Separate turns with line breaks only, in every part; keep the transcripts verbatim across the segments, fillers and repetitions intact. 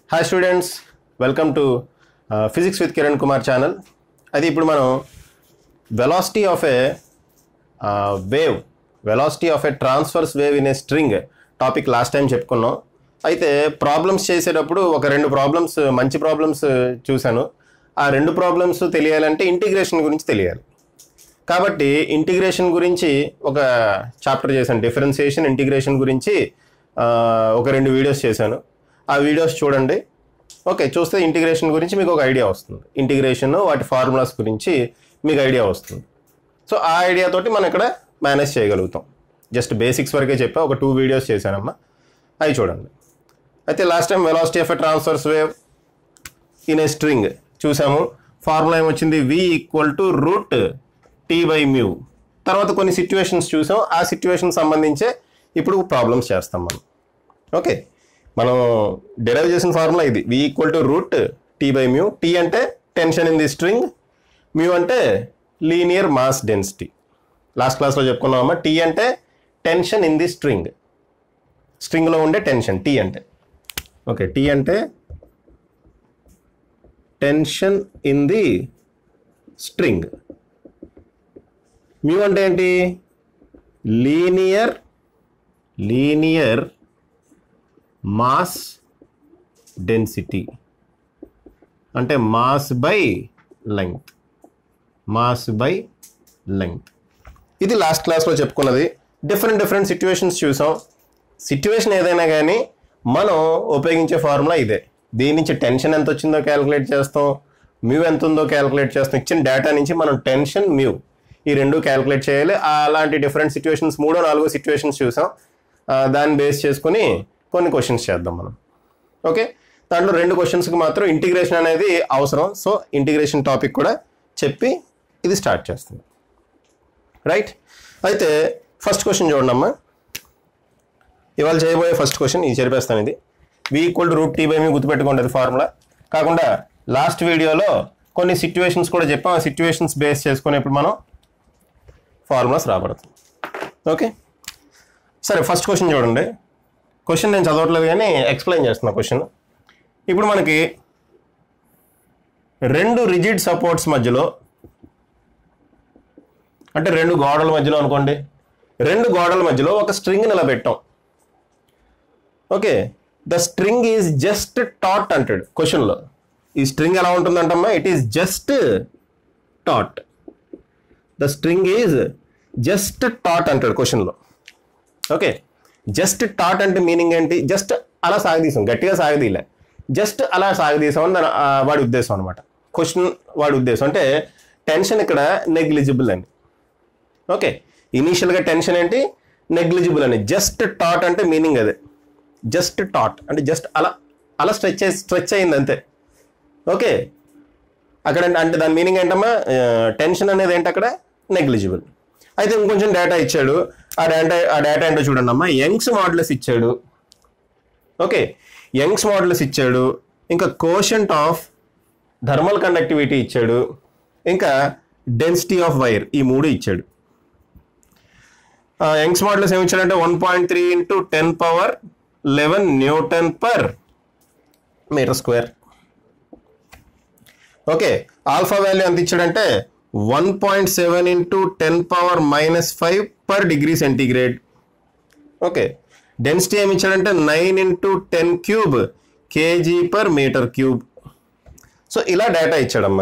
Hi students, welcome to uh, Physics with Kiran Kumar channel. అది ఇప్పుడు మనం velocity of a uh, wave, velocity of a transverse wave in a string topic last time చెప్పుకున్నాం. అయితే problems చేసేటప్పుడు ఒక రెండు problems మంచి problems చూశాను. ఆ రెండు ప్రాబ్లమ్స్ తెలియాలంటే ఇంటిగ్రేషన్ గురించి తెలియాలి. కాబట్టి ఇంటిగ్రేషన్ గురించి ఒక చాప్టర్ చేశాను, డిఫరెన్షియేషన్ ఇంటిగ్రేషన్ గురించి ఒక రెండు వీడియోస్ చేశాను. ఆ వీడియోస్ చూడండి. ఓకే, చూస్తే ఇంటిగ్రేషన్ గురించి మీకు ఒక ఐడియా వస్తుంది. ఇంటిగ్రేషన్ వాటి ఫార్ములాస్ గురించి మీకు ఐడియా వస్తుంది. సో ఆ ఐడియాతోటి మనం ఇక్కడ మేనేజ్ చేయగలుగుతాం. జస్ట్ బేసిక్స్ వరకే చెప్పా, ఒక టూ వీడియోస్ చేశానమ్మా, అవి చూడండి. అయితే last time velocity of a transverse wave in a string చూసాము. ఫార్ములా ఏమొచ్చింది, v equal to root T by mu. తర్వాత కొన్ని సిచ్యువేషన్స్ చూసాం. ఆ సిచ్యువేషన్ సంబంధించే ఇప్పుడు ప్రాబ్లమ్స్ చేస్తాం మనం. ఓకే, మనం డెరైవ్ చేసిన ఫార్ములా ఇది, v equal to root T by mu. T అంటే tension in the string, mu అంటే లీనియర్ మాస్ డెన్సిటీ. లాస్ట్ క్లాస్లో చెప్పుకున్నామమ్మా, టీ అంటే టెన్షన్ ఇన్ ది స్ట్రింగ్, స్ట్రింగ్లో ఉండే టెన్షన్ టీ అంటే. ఓకే, టీ అంటే tension in the string. Mu అంటే ఏంటి, లీనియర్ లీనియర్ మాస్ డెన్సిటీ, అంటే mass by length, mass by length. ఇది లాస్ట్ క్లాస్లో చెప్పుకున్నది. డిఫరెంట్ డిఫరెంట్ సిచ్యువేషన్స్ చూసాం. సిచ్యువేషన్ ఏదైనా కానీ మనం ఉపయోగించే ఫార్ములా ఇదే. దీని నుంచి టెన్షన్ ఎంత వచ్చిందో క్యాలిక్యులేట్ చేస్తాం, మ్యూ ఎంత ఉందో క్యాలిక్యులేట్ చేస్తాం. ఇచ్చిన డేటా నుంచి మనం టెన్షన్, మ్యూ ఈ రెండు క్యాలిక్యులేట్ చేయాలి. అలాంటి డిఫరెంట్ సిచ్యువేషన్స్ మూడో నాలుగో సిచ్యువేషన్స్ చూసాం. దాన్ని బేస్ చేసుకుని కొన్ని క్వశ్చన్స్ చేద్దాం మనం. ఓకే, దాంట్లో రెండు క్వశ్చన్స్కి మాత్రం ఇంటిగ్రేషన్ అనేది అవసరం. సో ఇంటిగ్రేషన్ టాపిక్ కూడా చెప్పి ఇది స్టార్ట్ చేస్తుంది. రైట్, అయితే ఫస్ట్ క్వశ్చన్ చూడండి అమ్మా. ఇవాళ చేయబోయే ఫస్ట్ క్వశ్చన్ ఇది చెప్పేస్తాను. ఇది v equal to root T by mu, గుర్తుపెట్టుకోండి అది ఫార్ములా. కాకుండా లాస్ట్ వీడియోలో కొన్ని సిచ్యువేషన్స్ కూడా చెప్పాం. ఆ సిచ్యువేషన్స్ బేస్ చేసుకుని ఇప్పుడు మనం ఫార్ములాస్ రాబడుతుంది. ఓకే, సరే ఫస్ట్ క్వశ్చన్ చూడండి. క్వశ్చన్ నేను చదవట్లేదు కానీ ఎక్స్ప్లెయిన్ చేస్తున్నా క్వశ్చన్. ఇప్పుడు మనకి రెండు రిజిడ్ సపోర్ట్స్ మధ్యలో, అంటే రెండు గోడల మధ్యలో అనుకోండి, రెండు గోడల మధ్యలో ఒక స్ట్రింగ్ నిలబెట్టాం. Okay, the string is just taut అంటాడు క్వశ్చన్లో. ఈ స్ట్రింగ్ ఎలా ఉంటుందంటమ్మా, it is just taut. The string is just taut అంటాడు క్వశ్చన్లో. ఓకే, జస్ట్ టాట్ అంటే మీనింగ్ ఏంటి, జస్ట్ అలా సాగదీసాం, గట్టిగా సాగదీలే, జస్ట్ అలా సాగదీసాం అని దాని వాడి ఉద్దేశం అనమాట. క్వశ్చన్ వాడి ఉద్దేశం అంటే టెన్షన్ ఇక్కడ నెగ్లిజిబుల్ అని. ఓకే, ఇనీషియల్గా టెన్షన్ ఏంటి, నెగ్లిజిబుల్ అని. జస్ట్ టాట్ అంటే మీనింగ్ అదే, జస్ట్ టాట్ అంటే జస్ట్ అలా అలా స్ట్రెచ్ స్ట్రెచ్ అయింది అంతే. ఓకే, అక్కడ అంటే దాని మీనింగ్ ఏంటమ్మా, టెన్షన్ అనేది ఏంటి అక్కడ నెగ్లిజిబుల్. అయితే ఇంకొంచెం డేటా ఇచ్చాడు. ఆ డేటా ఆ డేటా ఏంటో చూడండి అమ్మా. యంగ్స్ మాడ్యులస్ ఇచ్చాడు. ఓకే, యంగ్స్ మాడ్యులస్ ఇచ్చాడు, ఇంకా కోషంట్ ఆఫ్ థర్మల్ కండక్టివిటీ ఇచ్చాడు, ఇంకా డెన్సిటీ ఆఫ్ వైర్, ఈ మూడు ఇచ్చాడు. యంగ్స్ మాడ్యులస్ ఏమి ఇచ్చాడంటే one point three into ten power eleven newton per metre square. Okay, alpha value ఎంత ఇచ్చాడంటే one point seven into ten power minus five per degree centigrade. Okay, density ఏమి ఇచ్చాడంటే nine into ten cube kg per metre cube. So ఇలా data ఇచ్చాడమ్మా.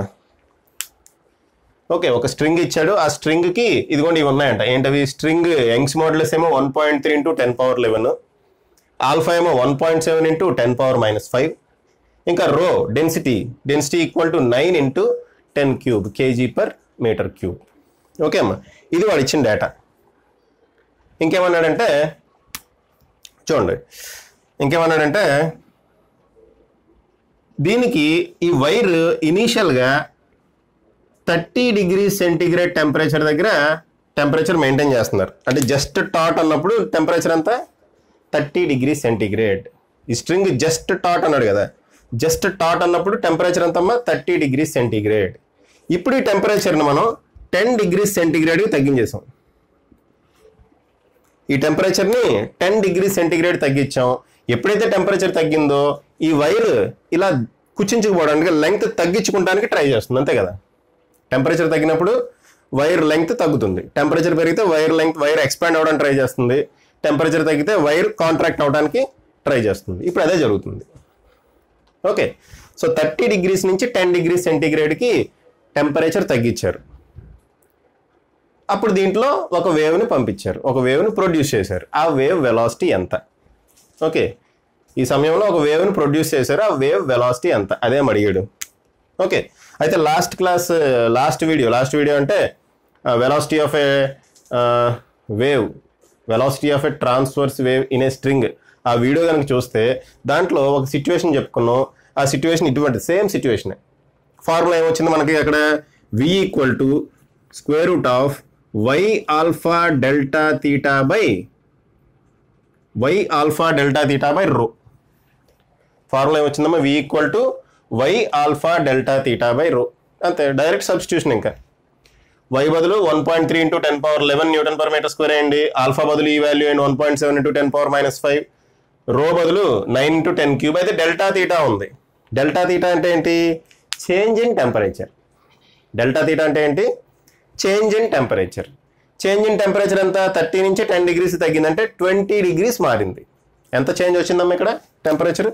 Okay, ఒక string ఇచ్చాడు. ఆ స్ట్రింగ్కి ఇదిగోండి ఇవి ఉన్నాయంట. ఏంటవి, స్ట్రింగ్ యంగ్స్ మాడ్యులస్ ఏమో one point three into ten power eleven, alpha ఏమో one point seven into ten power minus five, ఇంకా rho density density equal to nine into ten cube kg per metre cube. Okay అమ్మా, ఇది వాడు ఇచ్చిన data. ఇంకేమన్నాడంటే చూడండి, ఇంకేమన్నాడంటే దీనికి ఈ wire ఇనీషియల్గా థర్టీ డిగ్రీ సెంటీగ్రేడ్ టెంపరేచర్ దగ్గర టెంపరేచర్ మెయింటైన్ చేస్తున్నారు. అంటే జస్ట్ టాట్ అన్నప్పుడు టెంపరేచర్ అంతా థర్టీ డిగ్రీ సెంటీగ్రేడ్. ఈ స్ట్రింగ్ జస్ట్ టాట్ అన్నాడు కదా, జస్ట్ టాట్ అన్నప్పుడు టెంపరేచర్ అంతమ్మా థర్టీ డిగ్రీ సెంటీగ్రేడ్. ఇప్పుడు ఈ టెంపరేచర్ని మనం టెన్ డిగ్రీ సెంటీగ్రేడ్కి తగ్గించేసాం. ఈ టెంపరేచర్ని టెన్ డిగ్రీ సెంటీగ్రేడ్ తగ్గించాం. ఎప్పుడైతే టెంపరేచర్ తగ్గిందో ఈ వైర్ ఇలా కుచించుకుపోవడానికి లెంగ్త్ తగ్గించుకోవడానికి ట్రై చేస్తుంది, అంతే కదా. టెంపరేచర్ తగ్గినప్పుడు వైర్ లెంగ్త్ తగ్గుతుంది, టెంపరేచర్ పెరిగితే వైర్ లెంగ్త్ వైర్ ఎక్స్పాండ్ అవ్వడానికి ట్రై చేస్తుంది, టెంపరేచర్ తగ్గితే వైర్ కాంట్రాక్ట్ అవడానికి ట్రై చేస్తుంది. ఇప్పుడు అదే జరుగుతుంది. ఓకే, సో థర్టీ డిగ్రీస్ నుంచి టెన్ డిగ్రీస్ సెంటీగ్రేడ్కి టెంపరేచర్ తగ్గించారు. అప్పుడు దీంట్లో ఒక వేవ్ని పంపించారు, ఒక వేవ్ని ప్రొడ్యూస్ చేశారు. ఆ వేవ్ వెలాసిటీ ఎంత? ఓకే, ఈ సమయంలో ఒక వేవ్ని ప్రొడ్యూస్ చేశారు, ఆ వేవ్ వెలాసిటీ ఎంత అదేం అడిగాడు. ఓకే, అయితే last class last video last video అంటే velocity of a wave velocity of a transverse wave in a string, ఆ వీడియో కనుక చూస్తే దాంట్లో ఒక సిచ్యువేషన్ చెప్పుకున్నాం. ఆ సిచ్యువేషన్ ఇటువంటి సేమ్ సిచ్యువేషనే. ఫార్ములా ఏమొచ్చింది మనకి అక్కడ? V equal to square root of Y alpha delta theta by Y alpha delta theta by rho. Formula ఏమొచ్చిందమ్మా? V equal to Y alpha delta theta by rho. అంతే, direct substitution. ఇంకా Y బదులు one point three into ten power eleven newton per metre square అయ్యండి. Alpha బదులు ఈ value and one point seven into ten power minus five. Rho బదులు nine into ten cube. అయితే delta theta ఉంది. Delta theta అంటే ఏంటి? Change in temperature. Delta theta అంటే ఏంటి? Change in temperature. Change in temperature ఎంత? థర్టీ నుంచి ten degrees తగ్గిందంటే ట్వంటీ డిగ్రీస్ మారింది. ఎంత చేంజ్ వచ్చిందమ్మా ఇక్కడ? టెంపరేచర్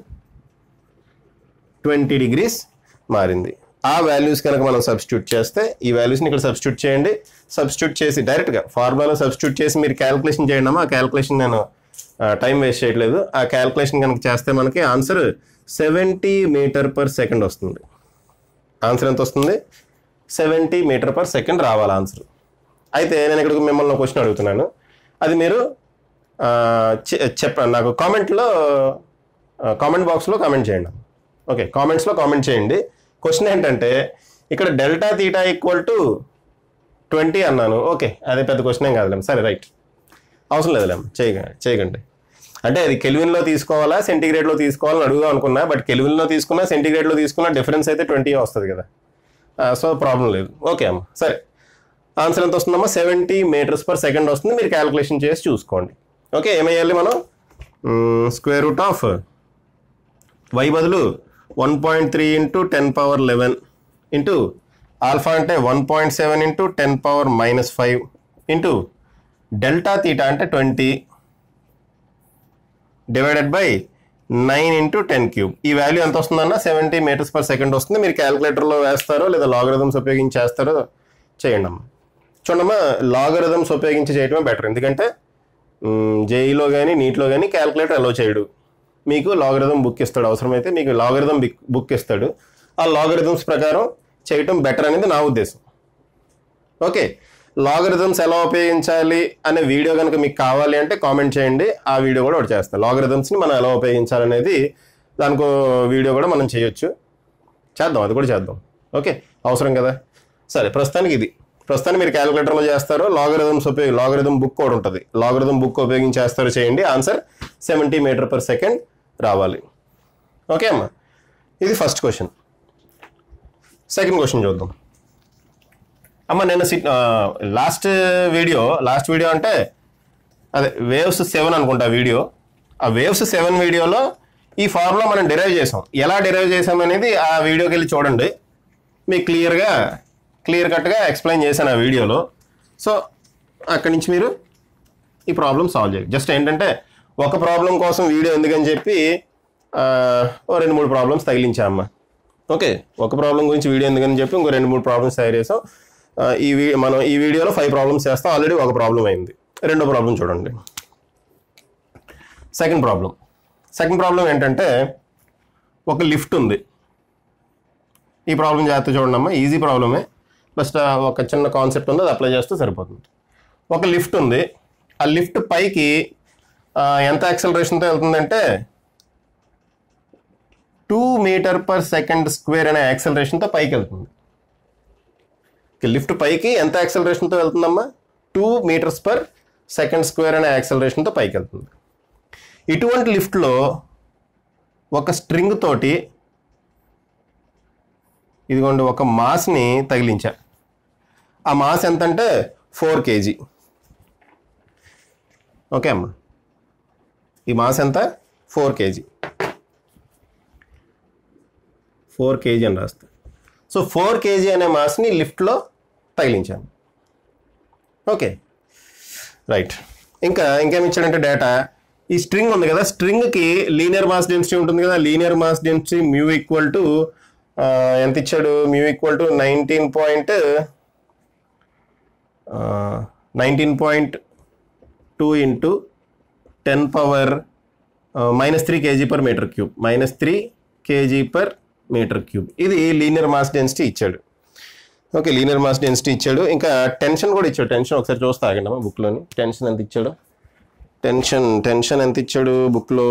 ట్వంటీ డిగ్రీస్ మారింది. ఆ వాల్యూస్ కనుక మనం సబ్స్టిట్యూట్ చేస్తే, ఈ వాల్యూస్ని ఇక్కడ సబ్స్టిట్యూట్ చేయండి. సబ్స్టిట్యూట్ చేసి డైరెక్ట్గా ఫార్ములాలో సబ్స్టిట్యూట్ చేసి మీరు క్యాలిక్యులేషన్ చేయండి అమ్మా. ఆ క్యాలిక్యులేషన్ నేను టైం వేస్ట్ చేయట్లేదు. ఆ క్యాలిక్యులేషన్ కనుక చేస్తే మనకి answer seventy metre per second వస్తుంది. ఆన్సర్ ఎంత వస్తుంది? సెవెంటీ మీటర్ పర్ సెకండ్ రావాలి ఆన్సర్. అయితే నేను ఇక్కడ మిమ్మల్ని క్వశ్చన్ అడుగుతున్నాను, అది మీరు చెప్పండి నాకు. కామెంట్లో కామెంట్ బాక్స్లో కామెంట్ చేయండి. ఓకే, కామెంట్స్లో కామెంట్ చేయండి. క్వశ్చన్ ఏంటంటే ఇక్కడ delta theta equal to twenty అన్నాను. ఓకే, అదే పెద్ద క్వశ్చన్ ఏం కాదులేం. సరే, రైట్, అవసరం లేదులేం, చేయగ చేయకండి. అంటే అది కెల్విన్లో తీసుకోవాలా సెంటిగ్రేడ్లో తీసుకోవాలని అడుగుదాం అనుకున్నా, బట్ కెల్విన్లో తీసుకున్నా సెంటిగ్రేడ్లో తీసుకున్నా డిఫరెన్స్ అయితే ట్వంటీ వస్తుంది కదా. సో ప్రాబ్లం లేదు. ఓకే అమ్మ, సరే. ఆన్సర్ ఎంత వస్తుందమ్మా? సెవెంటీ మీటర్స్ పర్ సెకండ్ వస్తుంది. మీరు క్యాలిక్యులేషన్ చేసి చూసుకోండి. ఓకే, ఏమయ్యాలి మనం? స్క్వేర్ రూట్ ఆఫ్ వై బదులు one point three into ten power eleven into alpha అంటే one point seven into ten power minus five into delta theta అంటే twenty divided by nine into ten cube. ఈ value ఎంత వస్తుందన్న? Seventy metres per second వస్తుంది. మీరు క్యాలిక్యులేటర్లో వేస్తారో లేదా logarithms ఉపయోగించి చేస్తారో చేయండి అమ్మ. చూడమ్మా, లాగరిథమ్స్ ఉపయోగించి చేయడమే బెటర్. ఎందుకంటే జేఈలో కానీ నీట్లో కానీ క్యాలిక్యులేటర్ అలో చేయడు. మీకు లాగరిథం బుక్ ఇస్తాడు, అవసరమైతే మీకు లాగరిథం బుక్ ఇస్తాడు. ఆ లాగరిథమ్స్ ప్రకారం చేయటం బెటర్ అనేది నా ఉద్దేశం. ఓకే, లాగరిథమ్స్ ఎలా ఉపయోగించాలి అనే వీడియో కనుక మీకు కావాలి అంటే కామెంట్ చేయండి, ఆ వీడియో కూడా ఒకటి చేస్తాను. లాగరిథమ్స్ని మనం ఎలా ఉపయోగించాలనేది దానికో వీడియో కూడా మనం చేయొచ్చు, చేద్దాం, అది కూడా చేద్దాం. ఓకే, అవసరం కదా. సరే, ప్రస్తుతానికి ఇది. ప్రస్తుతానికి మీరు క్యాలిక్యులేటర్లో చేస్తారో లాగరిథమ్స్ ఉపయోగ లాగరిథం బుక్ కూడా ఉంటుంది, లాగరిథం బుక్ ఉపయోగించి చేస్తారో చేయండి. Answer seventy metre per second రావాలి. ఓకే అమ్మా, ఇది ఫస్ట్ క్వశ్చన్. సెకండ్ క్వశ్చన్ చూద్దాం అమ్మ. నేను లాస్ట్ వీడియో లాస్ట్ వీడియో అంటే అదే వేవ్స్ సెవెన్ అనుకుంటా వీడియో. ఆ వేవ్స్ సెవెన్ వీడియోలో ఈ ఫార్ములా మనం డిరైవ్ చేసాం. ఎలా డిరైవ్ చేసాం అనేది ఆ వీడియోకి వెళ్ళి చూడండి, మీకు క్లియర్గా క్లియర్ కట్గా ఎక్స్ప్లెయిన్ చేశాను ఆ వీడియోలో. సో అక్కడి నుంచి మీరు ఈ ప్రాబ్లం సాల్వ్ చేయాలి. జస్ట్ ఏంటంటే ఒక ప్రాబ్లం కోసం వీడియో ఎందుకని చెప్పి ఓ రెండు మూడు ప్రాబ్లమ్స్ తగిలించామమ్మా. ఓకే, ఒక ప్రాబ్లం గురించి వీడియో ఎందుకని చెప్పి ఇంకో రెండు మూడు ప్రాబ్లమ్స్ తయారు చేసాం. ఈ మనం ఈ వీడియోలో ఫైవ్ ప్రాబ్లమ్స్ చేస్తాం. ఆల్రెడీ ఒక ప్రాబ్లం అయింది. రెండో ప్రాబ్లం చూడండి. సెకండ్ ప్రాబ్లం సెకండ్ ప్రాబ్లం ఏంటంటే ఒక లిఫ్ట్ ఉంది. ఈ ప్రాబ్లం జాగ్రత్త చూడండి అమ్మా, ఈజీ ప్రాబ్లమే. బస్ట్ ఒక చిన్న కాన్సెప్ట్ ఉంది, అది అప్లై చేస్తే సరిపోతుంది. ఒక లిఫ్ట్ ఉంది. ఆ లిఫ్ట్ పైకి ఎంత యాక్సలరేషన్తో వెళ్తుందంటే two metre per second square అనే యాక్సలరేషన్తో పైకి వెళ్తుంది. లిఫ్ట్ పైకి ఎంత యాక్సలరేషన్తో వెళ్తుందమ్మా? Two metres per second square అనే యాక్సలరేషన్తో పైకి వెళ్తుంది. ఇటువంటి లిఫ్ట్లో ఒక స్ట్రింగ్ తోటి ఇదిగోండి ఒక మాస్ని తగిలించా. ఆ మాస్ ఎంత అంటే ఫోర్ కేజీ. ఓకే అమ్మా, ఈ మాస్ ఎంత? Four KG. ఫోర్ కేజీ అని రాస్తా. సో ఫోర్ కేజీ అనే మాస్ని లిఫ్ట్లో తగిలించాను. Okay right. ఇంకా ఇంకేమి ఇచ్చాడంటే డేటా, ఈ స్ట్రింగ్ ఉంది కదా, స్ట్రింగ్కి లీనియర్ మాస్ డెన్సిటీ ఉంటుంది కదా, linear mass density mu equal to ఎంత ఇచ్చాడు, mu equal to nineteen point nineteen point two into ten power minus three kg per metre cube, minus three kg per metre cube. ఇది linear mass density ఇచ్చాడు. Okay, linear mass density ఇచ్చాడు. ఇంకా tension కూడా ఇచ్చాడు. Tension ఒకసారి చూస్తా ఆగండి అమ్మా బుక్లోని. టెన్షన్ ఎంత ఇచ్చాడు, టెన్షన్ టెన్షన్ ఎంత ఇచ్చాడు బుక్లో,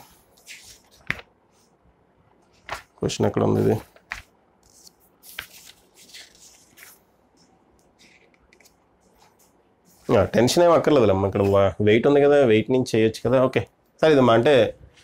క్వశ్చన్ ఎక్కడ ఉంది ఇది, టెన్షన్ ఏమి అక్కర్లేదులమ్మా, ఇక్కడ వెయిట్ ఉంది కదా, వెయిట్ నుంచి చేయొచ్చు కదా. ఓకే సరే ఇదమ్మా, అంటే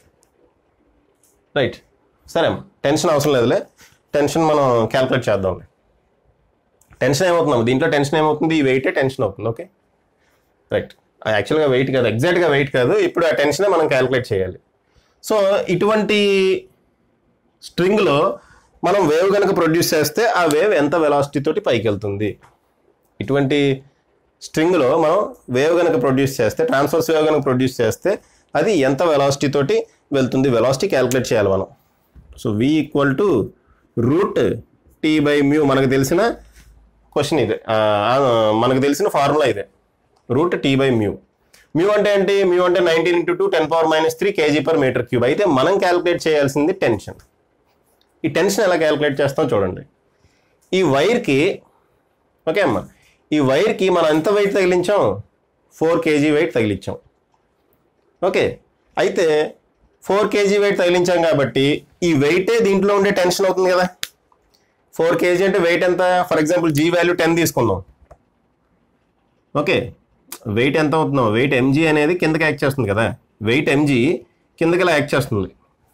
రైట్ సరే అమ్మా, టెన్షన్ అవసరం లేదులే, టెన్షన్ మనం క్యాల్కులేట్ చేద్దాంలే. టెన్షన్ ఏమవుతుందమ్మా దీంట్లో, టెన్షన్ ఏమవుతుంది, ఈ వెయిటే టెన్షన్ అవుతుంది. ఓకే రైట్, యాక్చువల్గా వెయిట్ కాదు, ఎగ్జాక్ట్గా వెయిట్ కాదు, ఇప్పుడు ఆ టెన్షనే మనం క్యాల్కులేట్ చేయాలి. సో ఇటువంటి స్ట్రింగ్లో మనం వేవ్ కనుక ప్రొడ్యూస్ చేస్తే ఆ వేవ్ ఎంత వెలాసిటీ తోటి పైకి వెళ్తుంది. ఇటువంటి స్ట్రింగ్లో మనం వేవ్ కనుక ప్రొడ్యూస్ చేస్తే, ట్రాన్స్వర్స్ వేవ్ కనుక ప్రొడ్యూస్ చేస్తే అది ఎంత వెలాసిటీ తోటి వెళ్తుంది, వెలాసిటీ క్యాల్కులేట్ చేయాలి మనం. So we equal to root T by mu, మనకు తెలిసిన క్వశ్చన్ ఇదే, మనకు తెలిసిన ఫార్ములా ఇదే, root T by mu. Mu అంటే ఏంటి, మ్యూ అంటే nineteen into two ten power minus three kg per metre cube. అయితే మనం క్యాల్కులేట్ చేయాల్సింది టెన్షన్. ఈ టెన్షన్ ఎలా క్యాల్కులేట్ చేస్తాం చూడండి. ఈ వైర్కి, ఓకే అమ్మా, ఈ వైర్కి మనం ఎంత వెయిట్ తగిలించాం, ఫోర్ కేజీ వెయిట్ తగిలించాం. ఓకే, అయితే ఫోర్ కేజీ వెయిట్ తగిలించాం కాబట్టి ఈ వెయిటే దీంట్లో ఉండే టెన్షన్ అవుతుంది కదా. ఫోర్ కేజీ అంటే వెయిట్ ఎంత, for example g value ten తీసుకుందాం. ఓకే, వెయిట్ ఎంత అవుతుందో, వెయిట్ ఎంజీ అనేది కిందకి యాక్ట్ చేస్తుంది కదా, వెయిట్ ఎంజీ కిందకి ఇలా యాక్ట్ చేస్తుంది.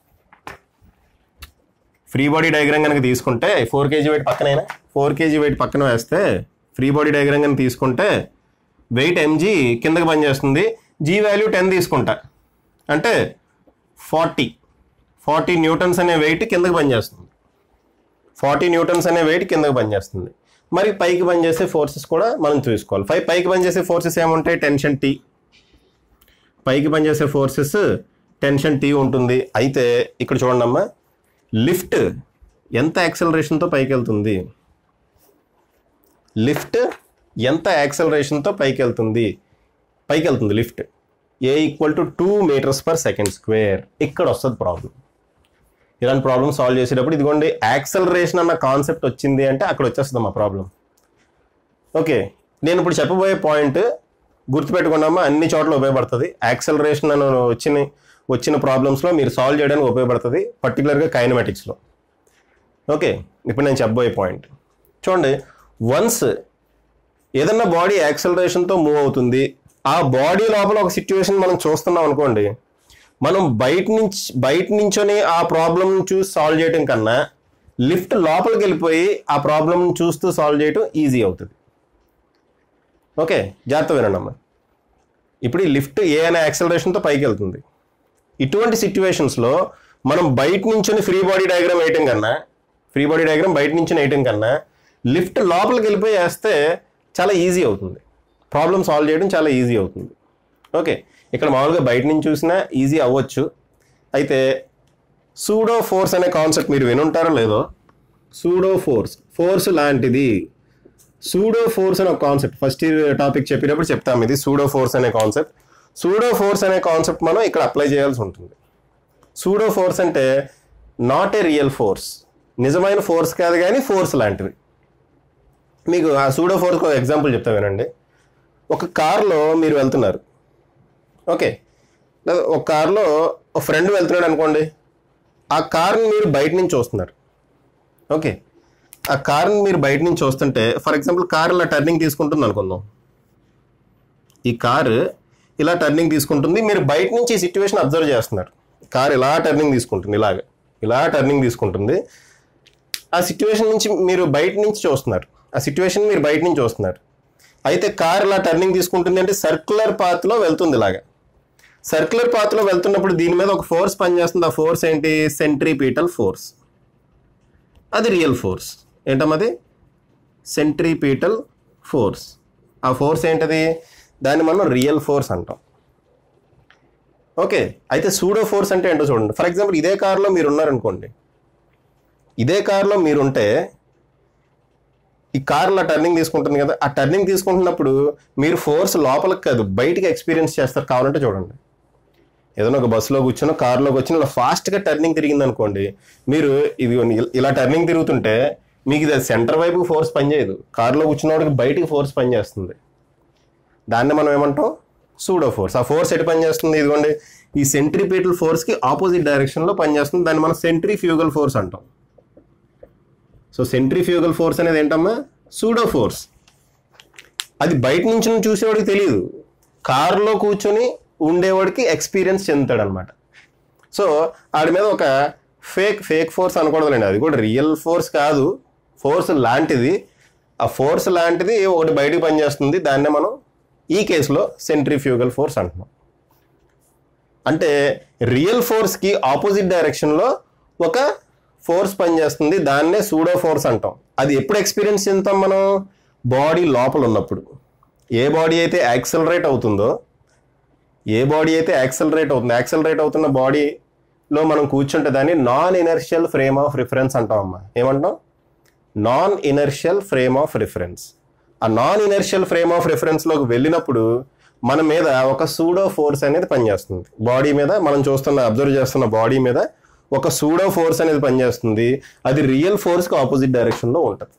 ఫ్రీ బాడీ డయాగ్రామ్ కనుక తీసుకుంటే ఫోర్ కేజీ వెయిట్ పక్కనైనా, ఫోర్ కేజీ వెయిట్ పక్కన వేస్తే ఫ్రీ బాడీ డయాగ్రామ్ కనుక తీసుకుంటే వెయిట్ ఎంజీ కిందకి పనిచేస్తుంది. జీ వాల్యూ టెన్ తీసుకుంటా అంటే ఫార్టీ ఫార్టీ న్యూటన్స్ అనే వెయిట్ కిందకి పనిచేస్తుంది. ఫార్టీ న్యూటన్స్ అనే వెయిట్ కిందకి పనిచేస్తుంది. మరి పైకి పనిచేసే ఫోర్సెస్ కూడా మనం చూసుకోవాలి. పై పైకి పనిచేసే ఫోర్సెస్ ఏముంటాయి, టెన్షన్ టీ. పైకి పనిచేసే ఫోర్సెస్ టెన్షన్ టీ ఉంటుంది. అయితే ఇక్కడ చూడండి అమ్మా, లిఫ్ట్ ఎంత యాక్సలరేషన్తో పైకి వెళ్తుంది, లిఫ్ట్ ఎంత యాక్సలరేషన్తో పైకి వెళ్తుంది, పైకి వెళ్తుంది lift a equal to two metres per second square. ఇక్కడ వస్తుంది ప్రాబ్లం. ఇలాంటి ప్రాబ్లమ్ సాల్వ్ చేసేటప్పుడు ఇదిగోండి యాక్సలరేషన్ అన్న కాన్సెప్ట్ వచ్చింది అంటే అక్కడ వచ్చేస్తుంది మా ప్రాబ్లం. ఓకే, నేను ఇప్పుడు చెప్పబోయే పాయింట్ గుర్తుపెట్టుకున్నామా, అన్ని చోట్ల ఉపయోగపడుతుంది. యాక్సలరేషన్ అని వచ్చిన వచ్చిన ప్రాబ్లమ్స్లో మీరు సాల్వ్ చేయడానికి ఉపయోగపడుతుంది, పర్టికులర్గా కైనమాటిక్స్లో. ఓకే, ఇప్పుడు నేను చెప్పబోయే పాయింట్ చూడండి. వన్స్ ఏదన్నా బాడీ యాక్సలరేషన్తో మూవ్ అవుతుంది, ఆ బాడీ లోపల ఒక సిచ్యువేషన్ మనం చూస్తున్నాం అనుకోండి, మనం బయట నుంచి బయట నుంచొని ఆ ప్రాబ్లం చూసి సాల్వ్ చేయడం కన్నా లిఫ్ట్ లోపలికి వెళ్ళిపోయి ఆ ప్రాబ్లం చూస్తూ సాల్వ్ చేయడం ఈజీ అవుతుంది. ఓకే, జాగ్రత్త వినండి అమ్మా. ఇప్పుడు ఈ లిఫ్ట్ ఏ అనే యాక్సలరేషన్తో పైకి వెళ్తుంది. ఇటువంటి సిచ్యువేషన్స్లో మనం బయట నుంచొని ఫ్రీ బాడీ డయాగ్రామ్ వేయటం కన్నా ఫ్రీ బాడీ డయాగ్రామ్ బయట నుంచి వేయటం కన్నా లిఫ్ట్ లోపలికి వెళ్ళిపోయి వేస్తే చాలా ఈజీ అవుతుంది, ప్రాబ్లం సాల్వ్ చేయడం చాలా ఈజీ అవుతుంది. ఓకే, ఇక్కడ మామూలుగా బయట నుంచి చూసినా ఈజీ అవ్వచ్చు. అయితే సూడో ఫోర్స్ అనే కాన్సెప్ట్ మీరు వినుంటారో లేదో, సూడో ఫోర్స్ ఫోర్స్ లాంటిది. సూడో ఫోర్స్ అనే ఒక కాన్సెప్ట్ ఫస్ట్ ఇయర్ టాపిక్ చెప్పినప్పుడు చెప్తాం. ఇది సూడో ఫోర్స్ అనే కాన్సెప్ట్. సూడో ఫోర్స్ అనే కాన్సెప్ట్ మనం ఇక్కడ అప్లై చేయాల్సి ఉంటుంది. సూడో ఫోర్స్ అంటే నాట్ ఏ రియల్ ఫోర్స్, నిజమైన ఫోర్స్ కాదు కానీ ఫోర్స్ లాంటిది. మీకు ఆ సూడో ఫోర్స్ ఒక ఎగ్జాంపుల్ చెప్తా వినండి. ఒక కార్లో మీరు వెళ్తున్నారు. ఓకే, ఒక కార్లో ఒక ఫ్రెండ్ వెళ్తున్నాడు అనుకోండి, ఆ కార్ని మీరు బయట నుంచి చూస్తున్నారు. ఓకే, ఆ కార్ని మీరు బయట నుంచి చూస్తుంటే ఫర్ ఎగ్జాంపుల్ కార్ ఇలా టర్నింగ్ తీసుకుంటుంది అనుకుందాం. ఈ కారు ఇలా టర్నింగ్ తీసుకుంటుంది, మీరు బయట నుంచి ఈ సిచ్యువేషన్ అబ్జర్వ్ చేస్తున్నారు. కార్ ఇలా టర్నింగ్ తీసుకుంటుంది, ఇలాగ ఇలా టర్నింగ్ తీసుకుంటుంది. ఆ సిచ్యువేషన్ నుంచి మీరు బయట నుంచి చూస్తున్నారు, ఆ సిచ్యువేషన్ మీరు బయట నుంచి చూస్తున్నారు. అయితే కార్ ఇలా టర్నింగ్ తీసుకుంటుంది అంటే సర్క్యులర్ పాత్లో వెళ్తుంది. ఇలాగా సర్క్యులర్ పాత్లో వెళ్తున్నప్పుడు దీని మీద ఒక ఫోర్స్ పనిచేస్తుంది. ఆ ఫోర్స్ ఏంటి, సెంట్రిపీటల్ ఫోర్స్. అది రియల్ ఫోర్స్. ఏంటమ్మది? Centripetal force. ఆ ఫోర్స్ ఏంటది? దాన్ని మనం రియల్ ఫోర్స్ అంటాం. ఓకే, అయితే సూడో ఫోర్స్ అంటే ఏంటో చూడండి. ఫర్ ఎగ్జాంపుల్ ఇదే కారులో మీరు ఉన్నారనుకోండి, ఇదే కారులో మీరుంటే ఈ కార్లో టర్నింగ్ తీసుకుంటుంది కదా, ఆ టర్నింగ్ తీసుకుంటున్నప్పుడు మీరు ఫోర్స్ లోపలికి కాదు బయటికి ఎక్స్పీరియన్స్ చేస్తారు. కావాలంటే చూడండి, ఏదైనా ఒక బస్సులో కూర్చొని కార్లోకి వచ్చి ఇలా ఫాస్ట్గా టర్నింగ్ తిరిగింది అనుకోండి, మీరు ఇది ఇలా టర్నింగ్ తిరుగుతుంటే మీకు ఇది సెంటర్ వైపు ఫోర్స్ పనిచేయదు, కార్లో కూర్చున్నవాడికి బయటికి ఫోర్స్ పనిచేస్తుంది. దాన్ని మనం ఏమంటాం? Pseudo force. ఆ ఫోర్స్ ఎటు పనిచేస్తుంది? ఇదిగోండి ఈ సెంట్రిపీటల్ ఫోర్స్కి ఆపోజిట్ డైరెక్షన్లో పనిచేస్తుంది. దాన్ని మనం సెంట్రిఫ్యూగల్ ఫోర్స్ అంటాం. సో సెంట్రిఫ్యూగల్ ఫోర్స్ అనేది ఏంటమ్మా? Pseudo force. అది బయట నుంచి చూసేవాడికి తెలియదు, కారులో కూర్చొని ఉండేవాడికి ఎక్స్పీరియన్స్ చెందుతాడు అనమాట. సో ఆడి మీద ఒక ఫేక్ ఫేక్ ఫోర్స్ అనకూడదులేండి, అది కూడా రియల్ ఫోర్స్ కాదు, ఫోర్స్ లాంటిది. ఆ ఫోర్స్ లాంటిది ఒకటి బయటికి పనిచేస్తుంది, దాన్నే మనం ఈ కేసులో సెంట్రిఫ్యూగల్ ఫోర్స్ అంటున్నాం. అంటే రియల్ ఫోర్స్కి ఆపోజిట్ డైరెక్షన్లో ఒక ఫోర్స్ పనిచేస్తుంది, దాన్నే సూడో ఫోర్స్ అంటాం. అది ఎప్పుడు ఎక్స్పీరియన్స్ చెందుతాం మనం? బాడీ లోపల ఉన్నప్పుడు. ఏ బాడీ అయితే యాక్సలరేట్ అవుతుందో, ఏ బాడీ అయితే యాక్సలరేట్ అవుతుందో, యాక్సలరేట్ అవుతున్న బాడీలో మనం కూర్చుంటే దాన్ని non inertial frame of reference అంటాం అమ్మా. ఏమంటాం? Non inertial frame of reference. ఆ నాన్ ఇనర్షియల్ ఫ్రేమ్ ఆఫ్ రిఫరెన్స్లోకి వెళ్ళినప్పుడు మన మీద ఒక సూడో ఫోర్స్ అనేది పనిచేస్తుంది. బాడీ మీద మనం చూస్తున్న అబ్జర్వ్ చేస్తున్న బాడీ మీద ఒక సూడో ఫోర్స్ అనేది పనిచేస్తుంది. అది రియల్ ఫోర్స్కి ఆపోజిట్ డైరెక్షన్లో ఉంటుంది.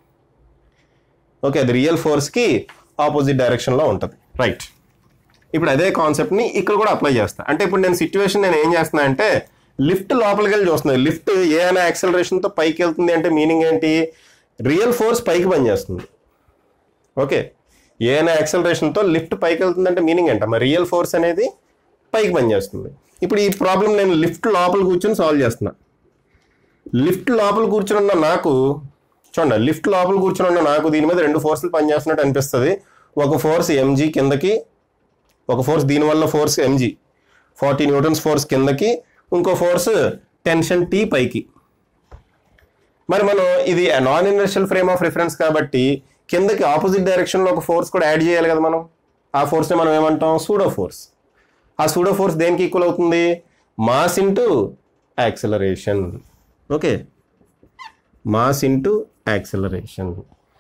ఓకే, అది రియల్ ఫోర్స్కి ఆపోజిట్ డైరెక్షన్లో ఉంటుంది. రైట్, ఇప్పుడు అదే కాన్సెప్ట్ని ఇక్కడ కూడా అప్లై చేస్తాను. అంటే ఇప్పుడు నేను సిచ్యువేషన్ నేను ఏం చేస్తున్నా అంటే, లిఫ్ట్ లోపలికి వెళ్ళి చూస్తున్నాను. లిఫ్ట్ ఏ అనే యాక్సలరేషన్తో పైకి వెళ్తుంది అంటే మీనింగ్ ఏంటి? రియల్ ఫోర్స్ పైకి పనిచేస్తుంది. ఓకే, ఏ అనే యాక్సలరేషన్తో లిఫ్ట్ పైకి వెళ్తుంది అంటే మీనింగ్ ఏంటమ్మా? రియల్ ఫోర్స్ అనేది పైకి పనిచేస్తుంది. ఇప్పుడు ఈ ప్రాబ్లం నేను లిఫ్ట్ లోపల కూర్చొని సాల్వ్ చేస్తున్నా. లిఫ్ట్ లోపల కూర్చొని ఉన్న నాకు చూడండి, లిఫ్ట్ లోపల కూర్చొని ఉన్న నాకు దీని మీద రెండు ఫోర్సులు పనిచేస్తున్నట్టు అనిపిస్తుంది. ఒక ఫోర్స్ ఎంజీ కిందకి, ఒక ఫోర్స్ దీనివల్ల force m g forty newtons force కిందకి, ఇంకో ఫోర్స్ టెన్షన్ టీ పైకి. మరి మనం ఇది non inertial frame of reference కాబట్టి కిందకి ఆపోజిట్ డైరెక్షన్లో ఒక ఫోర్స్ కూడా యాడ్ చేయాలి కదా మనం. ఆ ఫోర్స్ని మనం ఏమంటాం? Pseudo force. ఆ సూడో ఫోర్స్ దేనికి ఈక్వల్ అవుతుంది? Mass into acceleration. Okay, mass into acceleration.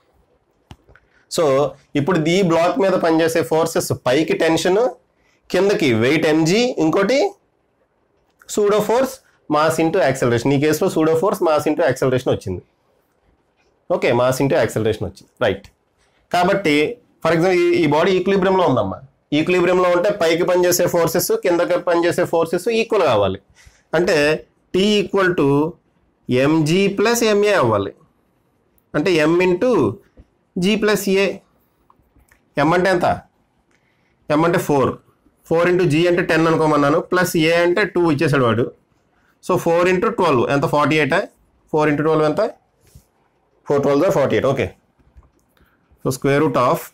So ఇప్పుడు ఈ బ్లాక్ మీద పనిచేసే ఫోర్సెస్ పైకి టెన్షన్, కిందకి వెయిట్ ఎంజీ, ఇంకోటి pseudo force mass into acceleration. ఈ కేసులో pseudo force mass into acceleration వచ్చింది. ఓకే, మాస్ ఇంటూ యాక్సలరేషన్ వచ్చింది. రైట్, కాబట్టి ఫర్ ఎగ్జాంపుల్ ఈ బాడీ ఈక్విలిబ్రియంలో ఉందమ్మా. ఈక్విలిబ్రియంలో ఉంటే పైకి పనిచేసే ఫోర్సెస్ కిందకి పనిచేసే ఫోర్సెస్ ఈక్వల్ కావాలి. అంటే T equal to m g plus m a అవ్వాలి. అంటే m into g plus a. M అంటే ఎంత? ఎం అంటే ఫోర్, ఫోర్ ఇంటూ జీ అంటే టెన్ అనుకోమన్నాను, ప్లస్ ఏ అంటే టూ ఇచ్చేసాడు వాడు. సో ఫోర్ ఇంటూ ట్వెల్వ్ ఎంత? Forty eight. Four into twelve ఎంత? Four twelve forty eight. Okay, so square root of